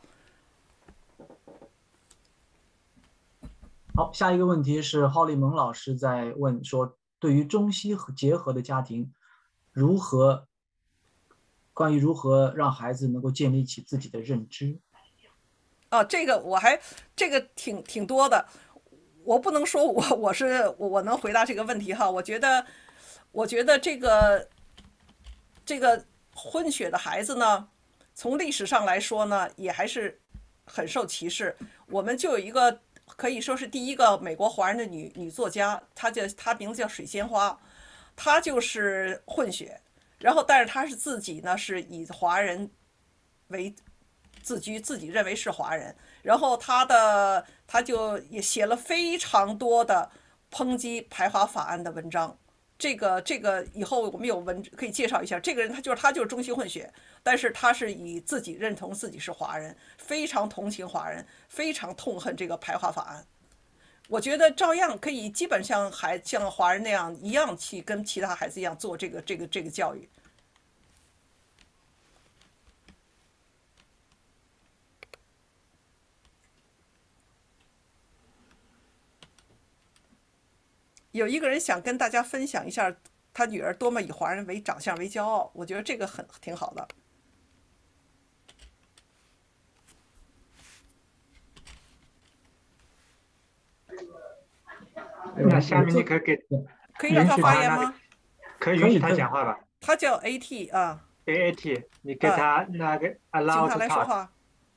好，下一个问题是郝立萌老师在问说，对于中西结合的家庭，如何关于如何让孩子能够建立起自己的认知？ 啊，这个我还这个挺挺多的，我不能说我我是我我能回答这个问题哈。我觉得，我觉得这个这个混血的孩子呢，从历史上来说呢，也还是很受歧视。我们就有一个。可以说是第一个美国华人的女女作家，她叫她名字叫水仙花，她就是混血，然后但是她是自己呢是以华人为自居，自己认为是华人，然后她的她就也写了非常多的抨击排华法案的文章。这个这个以后我们有文可以介绍一下，这个人他就是他就是中西混血，但是他是以自己认同自己是华人，非常同情华人，非常痛恨这个排华法案。我觉得照样可以，基本像孩像华人那样一样去跟其他孩子一样做这个这个这个教育。有一个人想跟大家分享一下他女儿多么以华人为长相为骄傲，我觉得这个很挺好的。 那下面你可以给可以让他发言吗？ 可以允许他讲话吧？ 他叫 A T 啊 ，A A T， 你给他那个 allow 他来说话。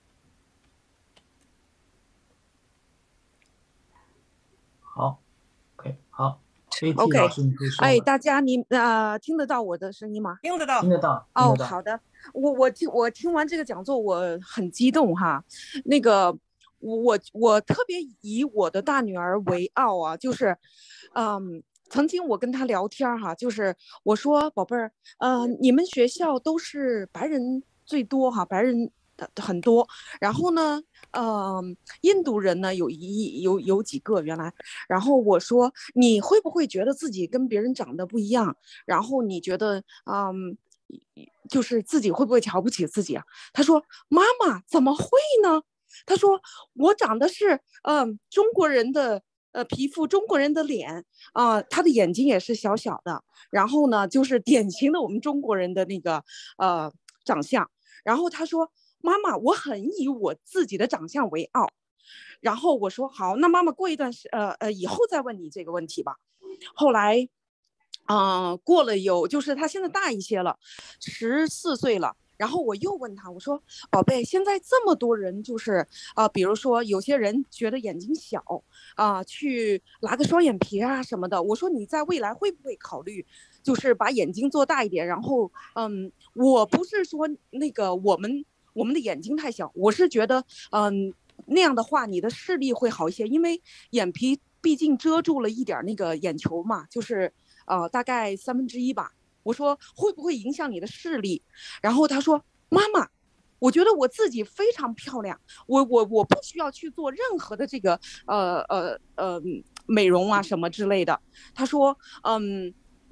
好 ，OK， 好 ，A T 老师你可以说。 哎，大家你呃听得到我的声音吗？ 听得到， 听得到。 哦，好的，我我听我听完这个讲座，我很激动哈。那个我我特别以我的大女儿为傲啊，就是，嗯，曾经我跟她聊天哈，就是我说宝贝儿，呃，你们学校都是白人最多哈，白人很多，然后呢。呃，印度人呢有一有有几个原来，然后我说你会不会觉得自己跟别人长得不一样？然后你觉得嗯，就是自己会不会瞧不起自己啊？他说妈妈怎么会呢？他说我长得是嗯、呃、中国人的呃皮肤，中国人的脸啊、呃，他的眼睛也是小小的，然后呢就是典型的我们中国人的那个呃长相。然后他说。妈妈，我很以我自己的长相为傲。然后我说好，那妈妈过一段时呃呃以后再问你这个问题吧。后来，嗯、呃，过了有就是他现在大一些了，十四岁了。然后我又问他，我说宝贝，现在这么多人就是啊、呃，比如说有些人觉得眼睛小啊、呃，去拉个双眼皮啊什么的。我说你在未来会不会考虑，就是把眼睛做大一点？然后嗯，我不是说那个我们。我们的眼睛太小，我是觉得，嗯，那样的话你的视力会好一些，因为眼皮毕竟遮住了一点那个眼球嘛，就是呃大概三分之一吧。我说会不会影响你的视力？然后他说妈妈，我觉得我自己非常漂亮，我我我不需要去做任何的这个呃呃呃美容啊什么之类的。他说嗯。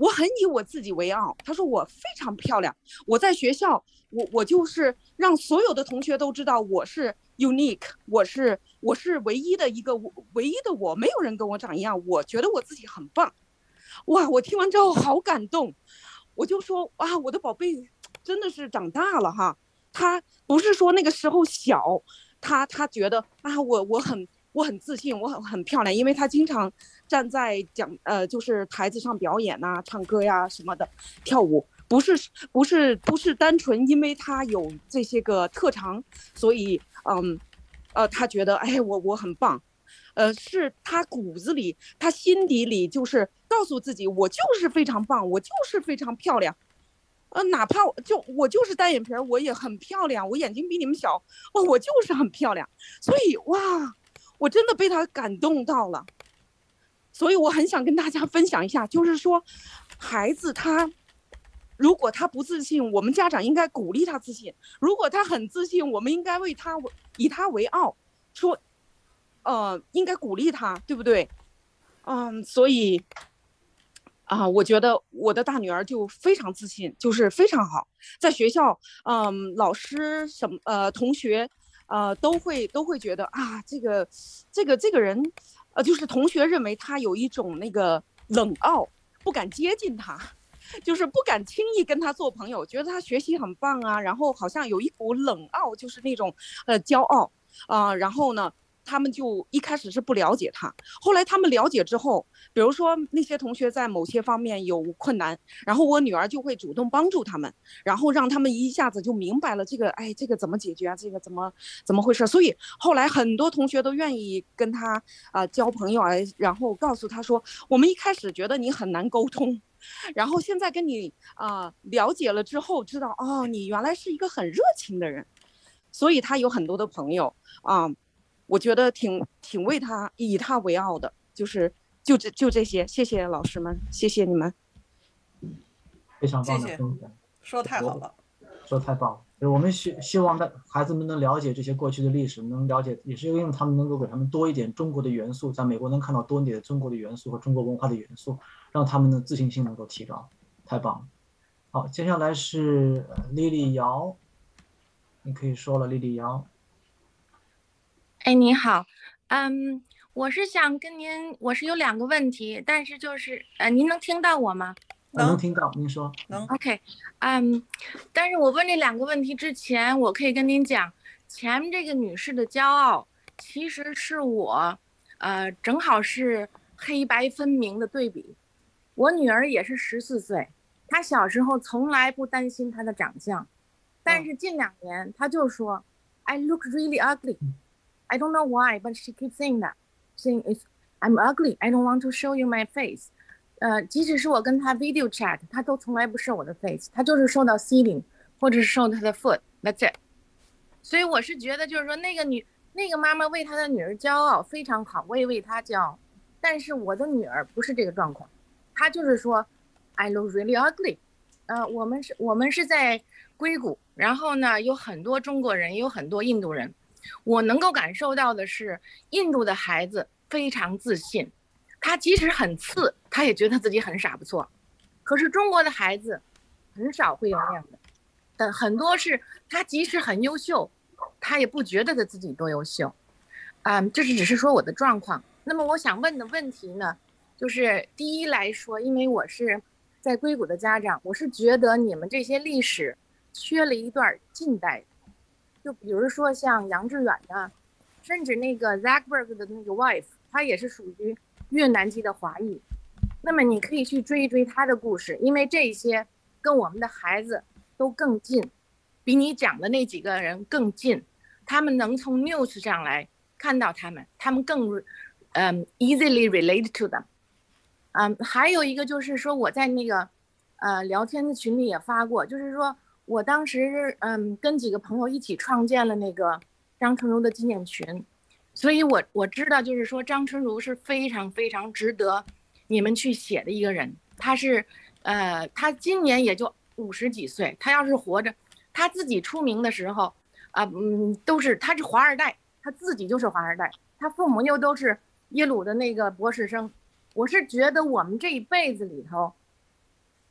我很以我自己为傲。他说我非常漂亮，我在学校，我我就是让所有的同学都知道我是 unique， 我是我是唯一的一个，唯一的我，没有人跟我长一样，我觉得我自己很棒。哇，我听完之后好感动，我就说哇，我的宝贝真的是长大了哈。他不是说那个时候小，他他觉得啊，我我很。我很自信，我很很漂亮，因为她经常站在讲呃，就是台子上表演呐、啊，唱歌呀什么的，跳舞，不是不是不是单纯因为她有这些个特长，所以嗯，呃，她觉得哎，我我很棒，呃，是她骨子里，她心底里就是告诉自己，我就是非常棒，我就是非常漂亮。呃，哪怕就我就是单眼皮，我也很漂亮，我眼睛比你们小，哦，我就是很漂亮，所以哇。我真的被他感动到了，所以我很想跟大家分享一下，就是说，孩子他如果他不自信，我们家长应该鼓励他自信；如果他很自信，我们应该为他以他为傲，说，呃，应该鼓励他，对不对？嗯，所以啊，我觉得我的大女儿就非常自信，就是非常好，在学校，嗯，老师什么呃同学。呃，都会都会觉得啊，这个，这个这个人，呃，就是同学认为他有一种那个冷傲，不敢接近他，就是不敢轻易跟他做朋友，觉得他学习很棒啊，然后好像有一股冷傲，就是那种呃骄傲啊、呃，然后呢。他们就一开始是不了解他，后来他们了解之后，比如说那些同学在某些方面有困难，然后我女儿就会主动帮助他们，然后让他们一下子就明白了这个，哎，这个怎么解决啊？这个怎么怎么回事？所以后来很多同学都愿意跟他啊、呃、交朋友啊，然后告诉他说，我们一开始觉得你很难沟通，然后现在跟你啊、呃、了解了之后，知道哦，你原来是一个很热情的人，所以他有很多的朋友啊。呃我觉得挺挺为他以他为傲的，就是就这就这些，谢谢老师们，谢谢你们， 非常棒的分享， 说太好了， 说太棒了。就是我们希希望的孩子们能了解这些过去的历史，能了解，也是因为他们能够给他们多一点中国的元素，在美国能看到多一点中国的元素和中国文化的元素，让他们的自信心能够提高，太棒了。好，接下来是莉莉瑶，你可以说了，莉莉瑶。 哎，你好，嗯，我是想跟您，我是有两个问题，但是就是呃，您能听到我吗？ 能，能听到，您说。 能。 OK， 嗯，但是我问这两个问题之前，我可以跟您讲，前面这个女士的骄傲，其实是我，呃，正好是黑白分明的对比。我女儿也是十四岁，她小时候从来不担心她的长相，但是近两年她就说 ，I look really ugly。I don't know why, but she keeps saying that, saying if I'm ugly, I don't want to show you my face. 呃，即使是我跟她 video chat, 她都从来不 show 我的 face, 她就是show到 ceiling 或者是 show 她的 foot, that's it. 所以我是觉得就是说那个女那个妈妈为她的女儿骄傲非常好，我也为她骄傲。但是我的女儿不是这个状况，她就是说 I look really ugly. 呃，我们是我们是在硅谷，然后呢有很多中国人，也有很多印度人。我能够感受到的是，印度的孩子非常自信，他即使很次，他也觉得自己很傻不错。可是中国的孩子很少会有那样的，但很多是他即使很优秀，他也不觉得他自己多优秀。嗯，这是只是说我的状况。那么我想问的问题呢，就是第一来说，因为我是在硅谷的家长，我是觉得你们这些历史缺了一段近代。就比如说像杨致远的，甚至那个 Zuckerberg 的那个 wife， 她也是属于越南籍的华裔。那么你可以去追一追她的故事，因为这些跟我们的孩子都更近，比你讲的那几个人更近。他们能从 news 上来看到他们，他们更嗯 easily relate to them。嗯，还有一个就是说我在那个呃聊天的群里也发过，就是说。我当时嗯跟几个朋友一起创建了那个张纯如的纪念群，所以我我知道就是说张纯如是非常非常值得你们去写的一个人。他是呃他今年也就五十几岁，他要是活着，他自己出名的时候啊、呃、嗯都是他是华二代，他自己就是华二代，他父母又都是耶鲁的那个博士生。我是觉得我们这一辈子里头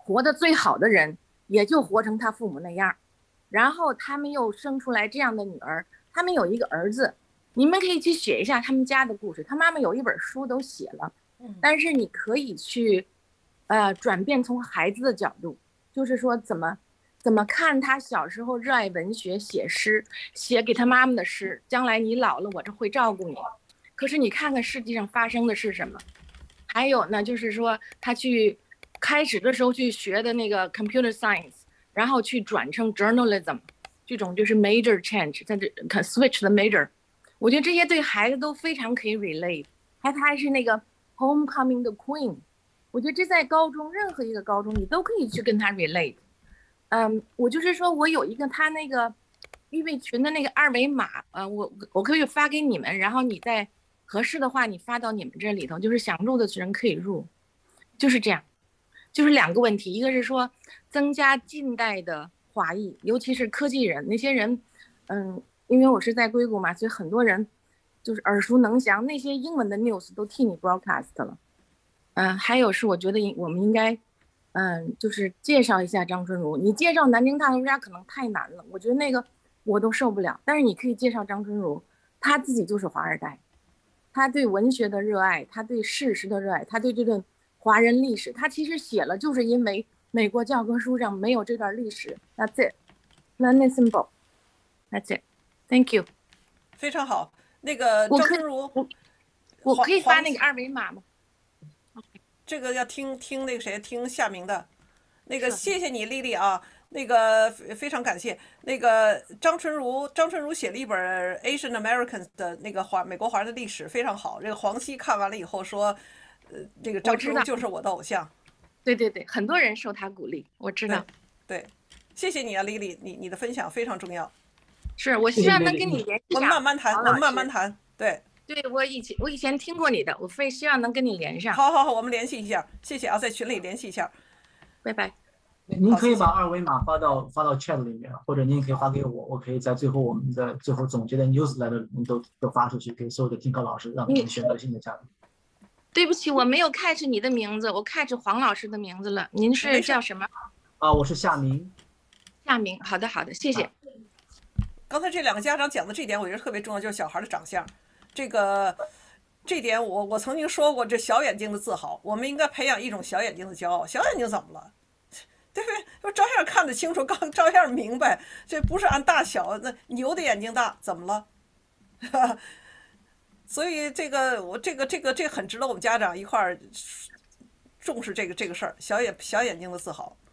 活得最好的人也就活成他父母那样，然后他们又生出来这样的女儿，他们有一个儿子，你们可以去写一下他们家的故事，他妈妈有一本书都写了，但是你可以去呃转变从孩子的角度，就是说怎么怎么看他小时候热爱文学，写诗，写给他妈妈的诗，将来你老了我这会照顾你，可是你看看世界上发生的是什么。还有呢，就是说他去开始的时候去学的那个 computer science， 然后去转成 journalism， 这种就是 major change， 在这 switch the major， 我觉得这些对孩子都非常可以 relate。还他还是那个 homecoming 的 queen， 我觉得这在高中任何一个高中你都可以去跟他 relate。嗯，我就是说我有一个他那个预备群的那个二维码，呃，我我可以发给你们，然后你再合适的话你发到你们这里头，就是想入的人可以入，就是这样。就是两个问题，一个是说增加近代的华裔，尤其是科技人那些人，嗯，因为我是在硅谷嘛，所以很多人就是耳熟能详，那些英文的 news 都替你 broadcast 了。嗯，还有是我觉得我们应该，嗯，就是介绍一下张春如。你介绍南京大屠杀可能太难了，我觉得那个我都受不了。但是你可以介绍张春如，他自己就是华二代。他对文学的热爱，他对事实的热爱，他对这段华人历史，他其实写了，就是因为美国教科书上没有这段历史。That's it, plain and simple. That's it. Thank you. 非常好。那个张春如， 我, 我可以发那个二维码吗？ 这个要听听那个谁，听夏明的。那个谢谢你，丽丽啊。那个非常感谢。那个张春如，张春如写了一本 Asian Americans 的那个华美国华人的历史，非常好。这个黄熙看完了以后说，呃，这个张春如就是我的偶像。 对对对，很多人受他鼓励，我知道。 对，对谢谢你啊，丽丽，你你的分享非常重要。 是我希望能跟你联系。 我们慢慢谈，我们慢慢谈。对。 对，我以前我以前听过你的，我非希望能跟你连上。 好好好，我们联系一下，谢谢啊，在群里联系一下。 拜拜。 您可以把二维码发到发到 chat 里面，或者您可以发给我，我可以在最后我们的最后总结的 newsletter 里面都都发出去，给所有的听课老师，让你们选择性的加入。 对不起，我没有 catch 你的名字，我 catch 黄老师的名字了。您是叫什么？ 啊，我是夏明。 夏明，好的好的，谢谢。 刚才这两个家长讲的这点，我觉得特别重要，就是小孩的长相。这个这点我我曾经说过，这小眼睛的自豪，我们应该培养一种小眼睛的骄傲。小眼睛怎么了？对不对？说照相看得清楚，刚照相明白，这不是按大小。那牛的眼睛大怎么了？所以这个我这个这个这个很值得我们家长一块儿重视这个这个事儿，小眼小眼睛的自豪。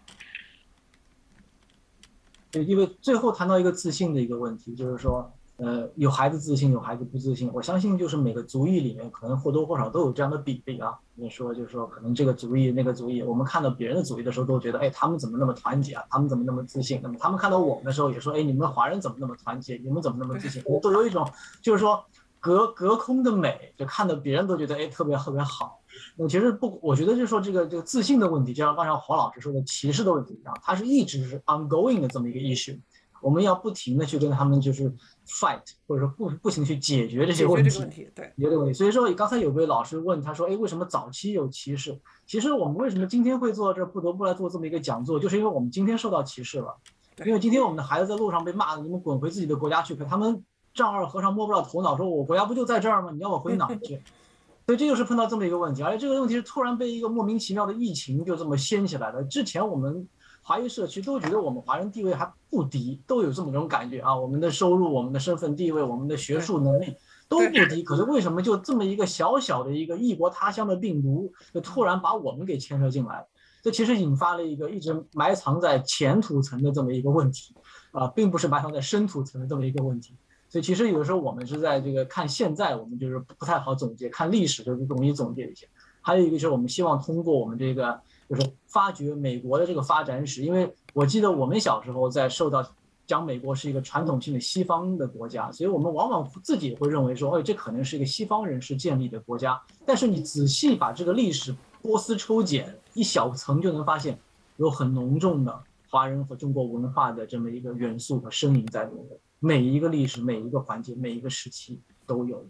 对，因为最后谈到一个自信的一个问题，就是说。呃，有孩子自信，有孩子不自信。我相信，就是每个族裔里面，可能或多或少都有这样的比例啊。你说，就是说，可能这个族裔、那个族裔，我们看到别人的族裔的时候，都觉得，哎，他们怎么那么团结啊？他们怎么那么自信？那么他们看到我们的时候，也说，哎，你们华人怎么那么团结？你们怎么那么自信？都有一种，就是说隔隔空的美，就看到别人都觉得，哎，特别特别好。那其实不，我觉得就是说，这个这个自信的问题，就像刚才黄老师说的歧视的问题一样，它是一直是 ongoing 的这么一个 issue。我们要不停的去跟他们就是 fight， 或者说不不停去解决这些问题， 解决这个问题，对， 解决这个问题。所以说，刚才有位老师问他说，哎，为什么早期有歧视？其实我们为什么今天会做这，不得不来做这么一个讲座，就是因为我们今天受到歧视了。因为今天我们的孩子在路上被骂的，你们滚回自己的国家去，可他们丈二和尚摸不着头脑，说我国家不就在这儿吗？你要我回哪儿去？所以这就是碰到这么一个问题，而且这个问题是突然被一个莫名其妙的疫情就这么掀起来的。之前我们华裔社区都觉得我们华人地位还不低，都有这么一种感觉啊，我们的收入、我们的身份地位、我们的学术能力都不低。可是为什么就这么一个小小的一个异国他乡的病毒，就突然把我们给牵涉进来？这其实引发了一个一直埋藏在浅土层的这么一个问题啊，并不是埋藏在深土层的这么一个问题。所以其实有的时候我们是在这个看现在，我们就是不太好总结；看历史就是容易总结一些。还有一个就是我们希望通过我们这个就是发掘美国的这个发展史，因为我记得我们小时候在受到讲美国是一个传统性的西方的国家，所以我们往往自己会认为说，哎，这可能是一个西方人士建立的国家。但是你仔细把这个历史剥丝抽茧，一小层就能发现有很浓重的华人和中国文化的这么一个元素和身影在里面。每一个历史、每一个环节、每一个时期都有的。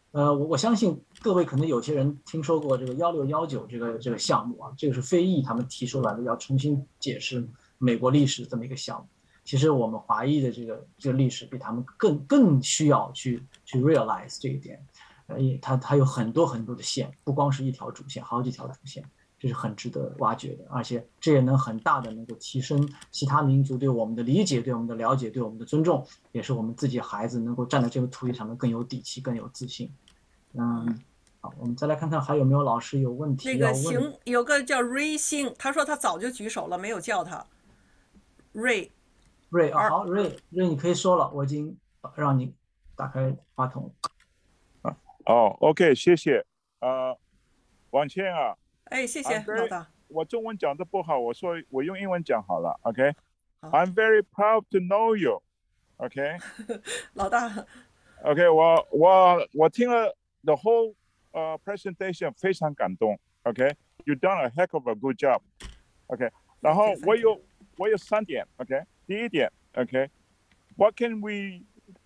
呃，我我相信各位可能有些人听说过这个幺六幺九这个这个项目啊，这个是非裔他们提出来的，要重新解释美国历史这么一个项目。其实我们华裔的这个这个历史比他们更更需要去去 realize 这一点，呃，它它有很多很多的线，不光是一条主线，好几条主线，这是很值得挖掘的，而且这也能很大的能够提升其他民族对我们的理解、对我们的了解、对我们的尊重，也是我们自己孩子能够站在这个土地上面更有底气、更有自信。嗯，好，我们再来看看还有没有老师有问题那要问。 个行，有个叫瑞星，他说他早就举手了，没有叫他。瑞， 瑞啊，好，瑞瑞，你可以说了，我已经让你打开话筒。 哦 ，OK， 谢谢。呃，王倩啊， 哎，谢谢老大。 我中文讲的不好，我说我用英文讲好了。OK，I'm very proud to know you。OK， 老大。 OK， 我我我听了 the whole 呃、uh, presentation， 非常感动。OK，you、okay? done a heck of a good job。OK， 然后我有我有三点。OK， 第一点 ，OK，what、okay? can we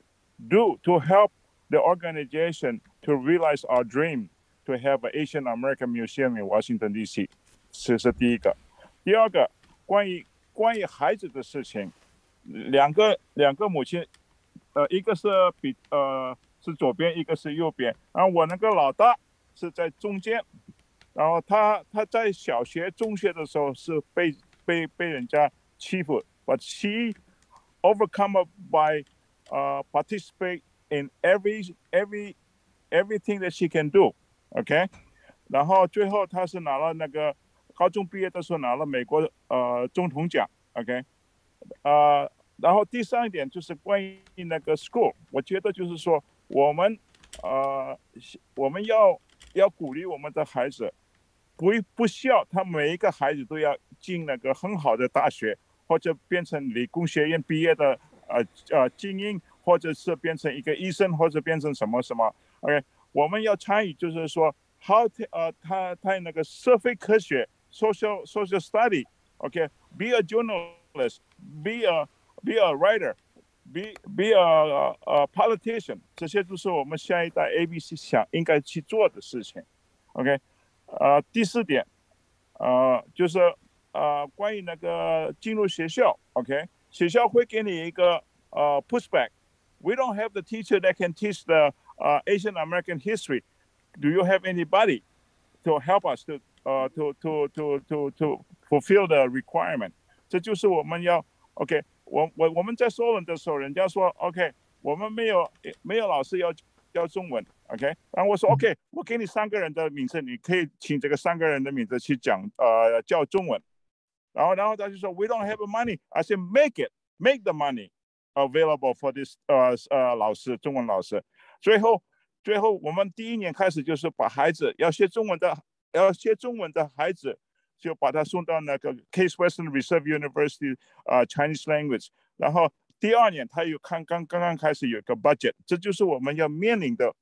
do to help the organization to realize our dream to have an Asian American Museum in Washington D C？ 这是第一个。第二个，关于关于孩子的事情，两个两个母亲。呃，一个是比呃是左边，一个是右边。然后我那个老大是在中间，然后他他在小学、中学的时候是被被被人家欺负 ，but she overcome by 呃、uh, participate in every every everything that she can do，OK，、okay? 然后最后他是拿了那个高中毕业的时候拿了美国呃总统奖 ，OK， 呃。然后第三一点就是关于那个 school， 我觉得就是说我们呃我们要要鼓励我们的孩子，不不需要他每一个孩子都要进那个很好的大学，或者变成理工学院毕业的呃呃精英，或者是变成一个医生，或者变成什么什么。OK， 我们要参与，就是说 how 呃他他那个社会科学 social social study，OK，be、okay? a journalist，be a。Be a writer, be be a, a politician， 这些都是我们下一代 A B C 想应该去做的事情。OK， 呃，第四点，呃，就是呃关于那个进入学校 ，OK， 学校会给你一个呃 pushback。We don't have the teacher that can teach the uh, Asian American history. Do you have anybody to help us to uh to to to to to fulfill the requirement？ 这就是我们要 OK。我我我们在说人的时候，人家说 OK， 我们没有没有老师要教中文 ，OK， 然后我说 OK， 我给你三个人的名字，你可以请这个三个人的名字去讲呃教中文，然后然后他就说 We don't have money，I said make it make the money available for this 呃呃老师中文老师，最后最后我们第一年开始就是把孩子要学中文的要学中文的孩子。就把他送到那个 Case Western Reserve University 啊、uh, Chinese language， 然后第二年他有看刚刚刚开始有个 budget， 这就是我们要面临的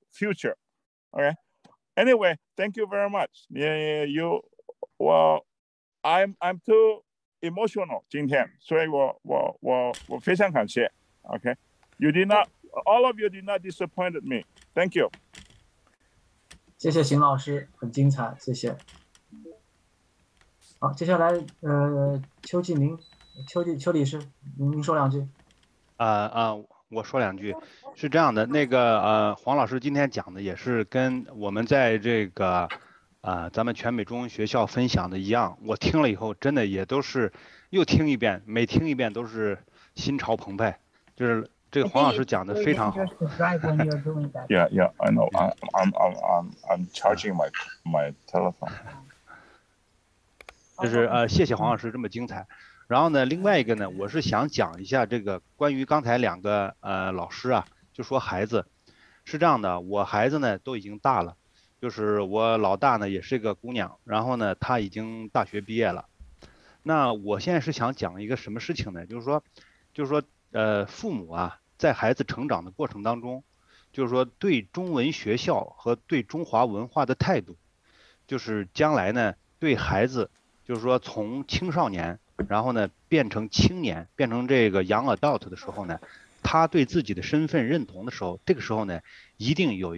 future。OK，Anyway， thank you very much. You, you, well, I'm I'm too emotional 今天，所以我我我我非常感谢。OK，You did not, all of you did not disappointed me. Thank you. 谢谢邢老师，很精彩，谢谢。好，接下来呃，邱继明，邱继邱理事，您说两句。 啊啊、呃呃，我说两句，是这样的，那个呃，黄老师今天讲的也是跟我们在这个啊、呃、咱们全美中文学校分享的一样，我听了以后真的也都是又听一遍，每听一遍都是心潮澎湃，就是这个黄老师讲的非常好。 Yeah, yeah, I know. I'm I'm I'm I'm charging my my telephone. 就是呃，谢谢黄老师这么精彩。然后呢，另外一个呢，我是想讲一下这个关于刚才两个呃老师啊，就说孩子是这样的，我孩子呢都已经大了，就是我老大呢也是一个姑娘，然后呢她已经大学毕业了。那我现在是想讲一个什么事情呢？就是说，就是说呃父母啊，在孩子成长的过程当中，就是说对中文学校和对中华文化的态度，就是将来呢对孩子。就是说，从青少年，然后呢变成青年，变成这个 young adult 的时候呢，他对自己的身份认同的时候，这个时候呢，一定有一个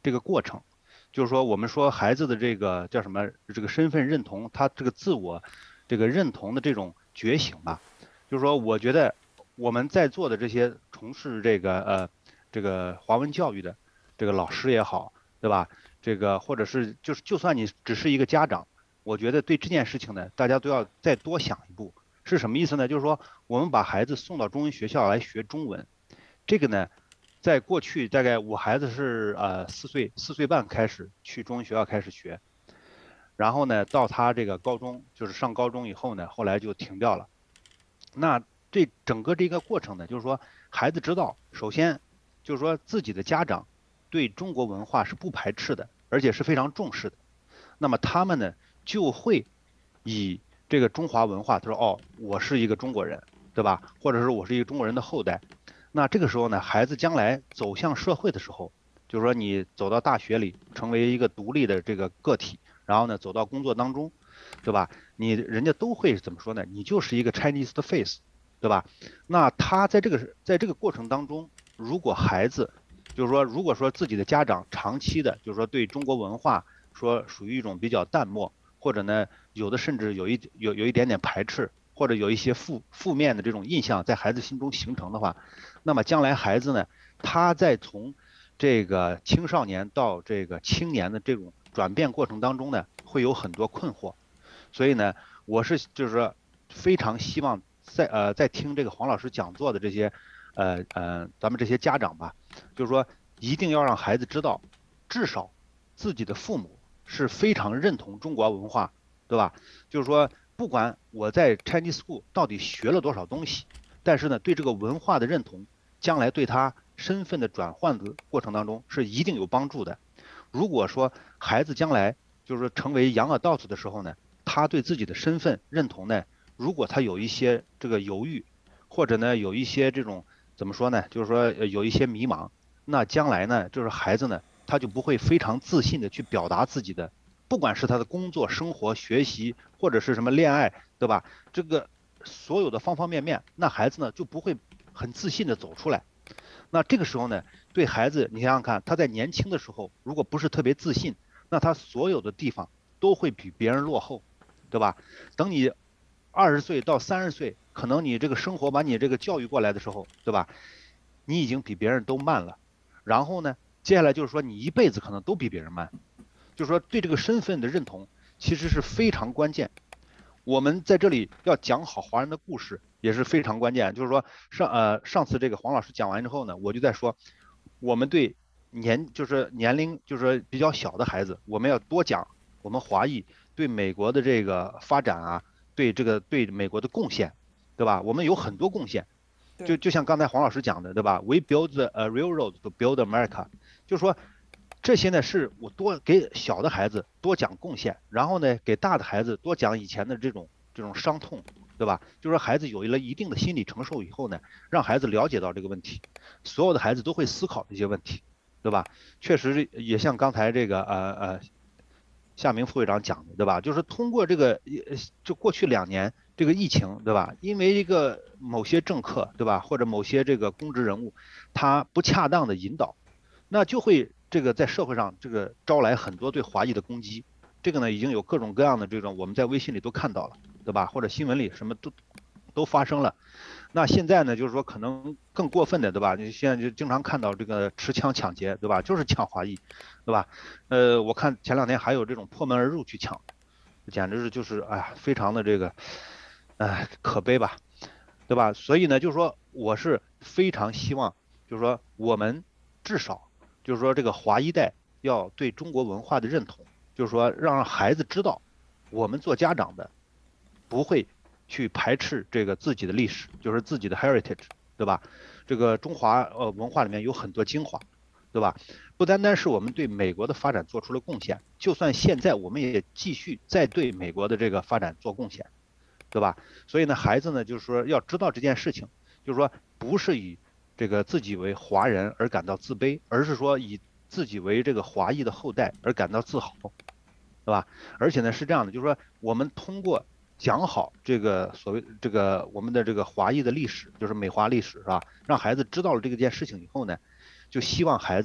这个过程，就是说我们说孩子的这个叫什么这个身份认同，他这个自我这个认同的这种觉醒吧，就是说我觉得我们在座的这些从事这个呃这个华文教育的这个老师也好，对吧？这个或者是就是就算你只是一个家长，我觉得对这件事情呢，大家都要再多想一步。是什么意思呢？就是说我们把孩子送到中文学校来学中文，这个呢，在过去大概我孩子是呃四岁四岁半开始去中文学校开始学，然后呢到他这个高中就是上高中以后呢，后来就停掉了。那这整个这个过程呢，就是说孩子知道，首先就是说自己的家长对中国文化是不排斥的，而且是非常重视的。那么他们呢就会以这个中华文化，他说哦，我是一个中国人，对吧？或者是我是一个中国人的后代。那这个时候呢，孩子将来走向社会的时候，就是说你走到大学里，成为一个独立的这个个体，然后呢走到工作当中，对吧？你人家都会怎么说呢？你就是一个 Chinese 的 face， 对吧？那他在这个在这个过程当中，如果孩子就是说，如果说自己的家长长期的，就是说对中国文化说属于一种比较淡漠，或者呢有的甚至有一有有一点点排斥，或者有一些负负面的这种印象在孩子心中形成的话，那么将来孩子呢，他在从这个青少年到这个青年的这种转变过程当中呢，会有很多困惑。所以呢，我是就是说非常希望在呃在听这个黄老师讲座的这些呃呃咱们这些家长吧，就是说一定要让孩子知道，至少自己的父母是非常认同中国文化，对吧？就是说不管我在 Chinese School 到底学了多少东西，但是呢对这个文化的认同，将来对他身份的转换的过程当中是一定有帮助的。如果说孩子将来就是说成为 young adult 的时候呢，他对自己的身份认同呢，如果他有一些这个犹豫，或者呢有一些这种怎么说呢，就是说有一些迷茫，那将来呢就是孩子呢他就不会非常自信的去表达自己的，不管是他的工作、生活、学习，或者是什么恋爱，对吧？这个所有的方方面面，那孩子呢就不会很自信的走出来。那这个时候呢，对孩子，你想想看，他在年轻的时候，如果不是特别自信，那他所有的地方都会比别人落后，对吧？等你二十岁到三十岁，可能你这个生活把你这个教育过来的时候，对吧？你已经比别人都慢了。然后呢，接下来就是说你一辈子可能都比别人慢，就是说对这个身份的认同其实是非常关键。我们在这里要讲好华人的故事也是非常关键，就是说上呃上次这个黄老师讲完之后呢，我就在说，我们对年就是年龄就是比较小的孩子，我们要多讲我们华裔对美国的这个发展啊，对这个对美国的贡献，对吧？我们有很多贡献，就就像刚才黄老师讲的，对吧 ？We build a railroad to build America， 就是说这些呢是我多给小的孩子多讲贡献，然后呢给大的孩子多讲以前的这种这种伤痛，对吧？就是说孩子有了一定的心理承受以后呢，让孩子了解到这个问题，所有的孩子都会思考这些问题，对吧？确实也像刚才这个呃呃夏明副会长讲的，对吧？就是通过这个就过去两年这个疫情，对吧？因为一个某些政客，对吧？或者某些这个公职人物，他不恰当的引导，那就会这个在社会上这个招来很多对华裔的攻击。这个呢已经有各种各样的这种我们在微信里都看到了，对吧？或者新闻里什么都都发生了。那现在呢就是说可能更过分的，对吧？你现在就经常看到这个持枪抢劫，对吧？就是抢华裔，对吧？呃，我看前两天还有这种破门而入去抢，简直是就是哎呀非常的这个哎可悲吧，对吧？所以呢就是说我是非常希望就是说我们至少就是说这个华一代要对中国文化的认同，就是说让孩子知道我们做家长的不会去排斥这个自己的历史，就是自己的 heritage， 对吧？这个中华呃文化里面有很多精华，对吧？不单单是我们对美国的发展做出了贡献，就算现在我们也继续在对美国的这个发展做贡献，对吧？所以呢孩子呢就是说要知道这件事情，就是说不是以这个自己为华人而感到自卑，而是说以自己为这个华裔的后代而感到自豪，对吧？而且呢是这样的，就是说我们通过讲好这个所谓这个我们的这个华裔的历史，就是美华历史，是吧？让孩子知道了这个件事情以后呢，就希望孩子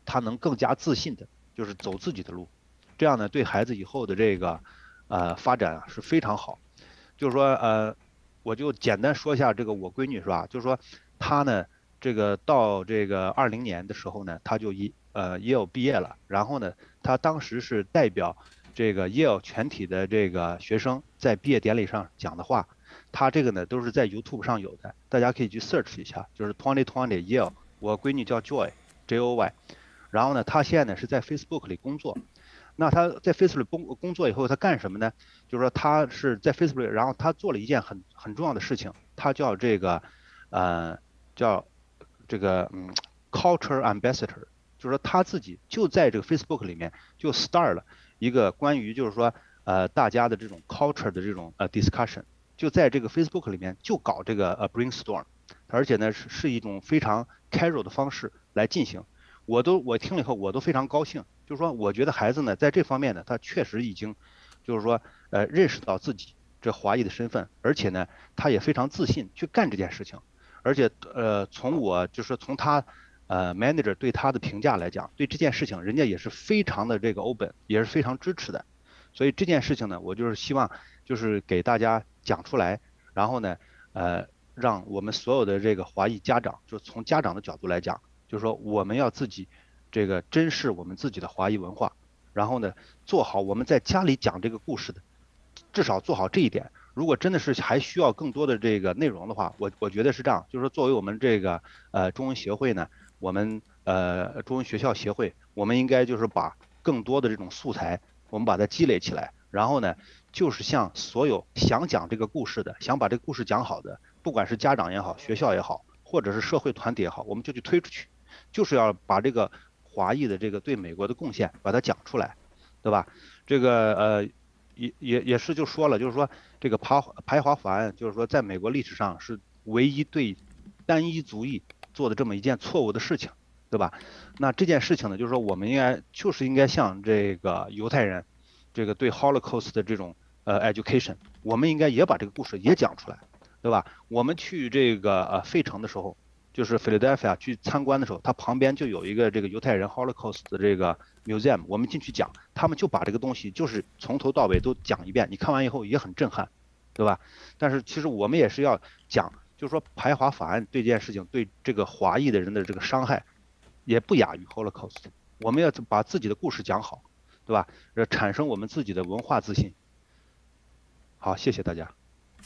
他能更加自信的，就是走自己的路，这样呢对孩子以后的这个呃发展啊是非常好。就是说呃，我就简单说一下这个我闺女是吧？就是说她呢这个到这个二零年的时候呢，她就一呃耶鲁毕业了，然后呢她当时是代表这个耶鲁全体的这个学生在毕业典礼上讲的话。他这个呢都是在 YouTube 上有的，大家可以去 search 一下，就是二零二零 Yale， 我闺女叫 Joy J O Y， 然后呢，她现在呢是在 Facebook 里工作。那她在 Facebook 里工工作以后，她干什么呢？就是说她是在 Facebook 里，然后她做了一件很很重要的事情，她叫这个呃叫这个嗯 Culture Ambassador， 就是说她自己就在这个 Facebook 里面就 start 了一个关于就是说呃大家的这种 culture 的这种呃 discussion。就在这个 Facebook 里面就搞这个呃 brainstorm， 而且呢是是一种非常 casual 的方式来进行。我都我听了以后我都非常高兴，就是说我觉得孩子呢在这方面呢他确实已经就是说呃认识到自己这华裔的身份，而且呢他也非常自信去干这件事情。而且呃从我就是从他呃 manager 对他的评价来讲，对这件事情人家也是非常的这个 open， 也是非常支持的。所以这件事情呢，我就是希望就是给大家讲出来，然后呢，呃，让我们所有的这个华裔家长，就从家长的角度来讲，就是说我们要自己这个珍视我们自己的华裔文化，然后呢，做好我们在家里讲这个故事的，至少做好这一点。如果真的是还需要更多的这个内容的话，我我觉得是这样，就是说作为我们这个呃中文协会呢，我们呃中文学校协会，我们应该就是把更多的这种素材，我们把它积累起来，然后呢，就是向所有想讲这个故事的，想把这个故事讲好的，不管是家长也好，学校也好，或者是社会团体也好，我们就去推出去，就是要把这个华裔的这个对美国的贡献把它讲出来，对吧？这个呃也也也是就说了，就是说这个排排华法案，就是说在美国历史上是唯一对单一族裔做的这么一件错误的事情，对吧？那这件事情呢，就是说我们应该就是应该像这个犹太人，这个对 Holocaust 的这种呃 education， 我们应该也把这个故事也讲出来，对吧？我们去这个呃费城的时候，就是 Philadelphia 去参观的时候，它旁边就有一个这个犹太人 Holocaust 的这个 museum， 我们进去讲，他们就把这个东西就是从头到尾都讲一遍，你看完以后也很震撼，对吧？但是其实我们也是要讲，就是说排华法案对这件事情对这个华裔的人的这个伤害也不亚于 Holocaust， 我们要把自己的故事讲好，对吧？呃，产生我们自己的文化自信。好，谢谢大家。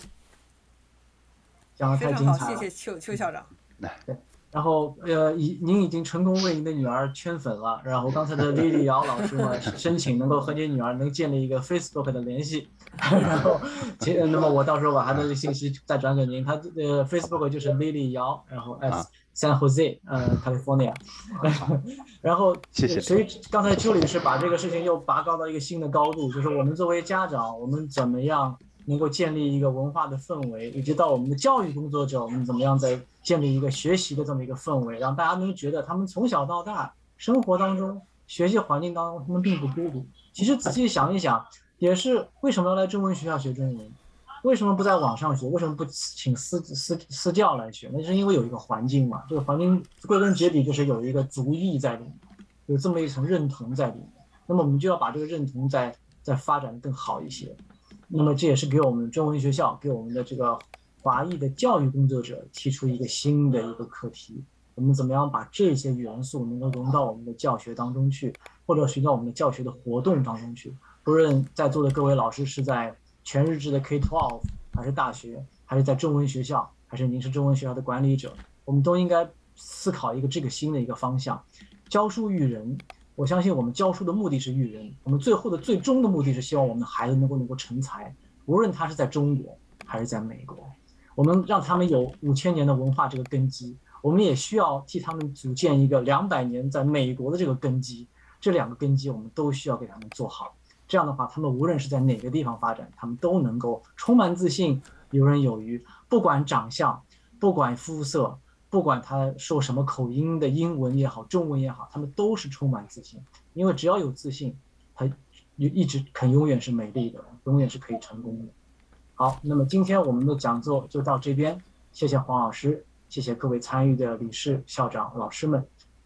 讲得太精彩了， 非常好，谢谢邱邱校长。 对，然后呃，已您已经成功为您的女儿圈粉了。然后刚才的李李瑶老师呢，申请能够和您女儿能建立一个 Facebook 的联系。然后，其那么我到时候把她的信息再转给您。她的 Facebook 就是 Lily 姚，然后 S San Jose 呃 California。然后， 谢谢。 所以刚才邱律师把这个事情又拔高到一个新的高度，就是我们作为家长，我们怎么样能够建立一个文化的氛围，以及到我们的教育工作者，我们怎么样在建立一个学习的这么一个氛围，让大家能觉得他们从小到大生活当中、学习环境当中，他们并不孤独。其实仔细想一想，也是为什么要来中文学校学中文？为什么不在网上学？为什么不请私私私教来学？那是因为有一个环境嘛。这个环境归根结底就是有一个族裔在里面，有这么一层认同在里面。那么我们就要把这个认同再再发展得更好一些。那么这也是给我们中文学校，给我们的这个华裔的教育工作者提出一个新的一个课题。我们怎么样把这些元素能够融到我们的教学当中去，或者融到我们的教学的活动当中去？不论在座的各位老师是在全日制的 K 十二 还是大学，还是在中文学校，还是您是中文学校的管理者，我们都应该思考一个这个新的一个方向。教书育人，我相信我们教书的目的是育人，我们最后的最终的目的是希望我们的孩子能够能够成才，无论他是在中国还是在美国，我们让他们有五千年的文化这个根基，我们也需要替他们组建一个两百年在美国的这个根基，这两个根基我们都需要给他们做好。这样的话，他们无论是在哪个地方发展，他们都能够充满自信，游刃有余，不管长相，不管肤色，不管他说什么口音的英文也好，中文也好，他们都是充满自信。因为只要有自信，他一直肯永远是美丽的，永远是可以成功的。好，那么今天我们的讲座就到这边，谢谢黄老师，谢谢各位参与的理事、校长、老师们。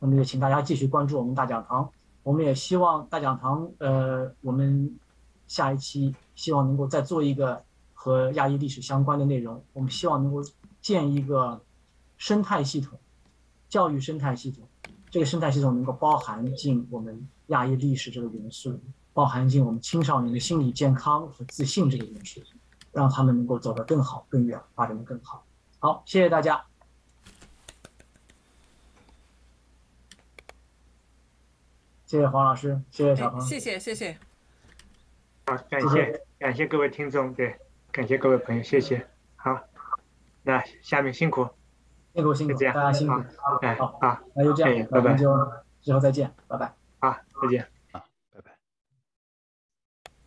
那么也请大家继续关注我们大讲堂。我们也希望大讲堂，呃，我们下一期希望能够再做一个和亚裔历史相关的内容。我们希望能够建一个生态系统，教育生态系统。这个生态系统能够包含进我们亚裔历史这个元素，包含进我们青少年的心理健康和自信这个元素，让他们能够走得更好、更远，发展得更好。好，谢谢大家。谢谢黄老师，谢谢小鹏， 谢谢谢谢。 好，感谢感谢各位听众，对，感谢各位朋友，谢谢。好，那下面辛苦， 辛苦辛苦，大家辛苦。 哎，好， 那就这样， 拜拜， 那就之后再见，拜拜。 好，再见。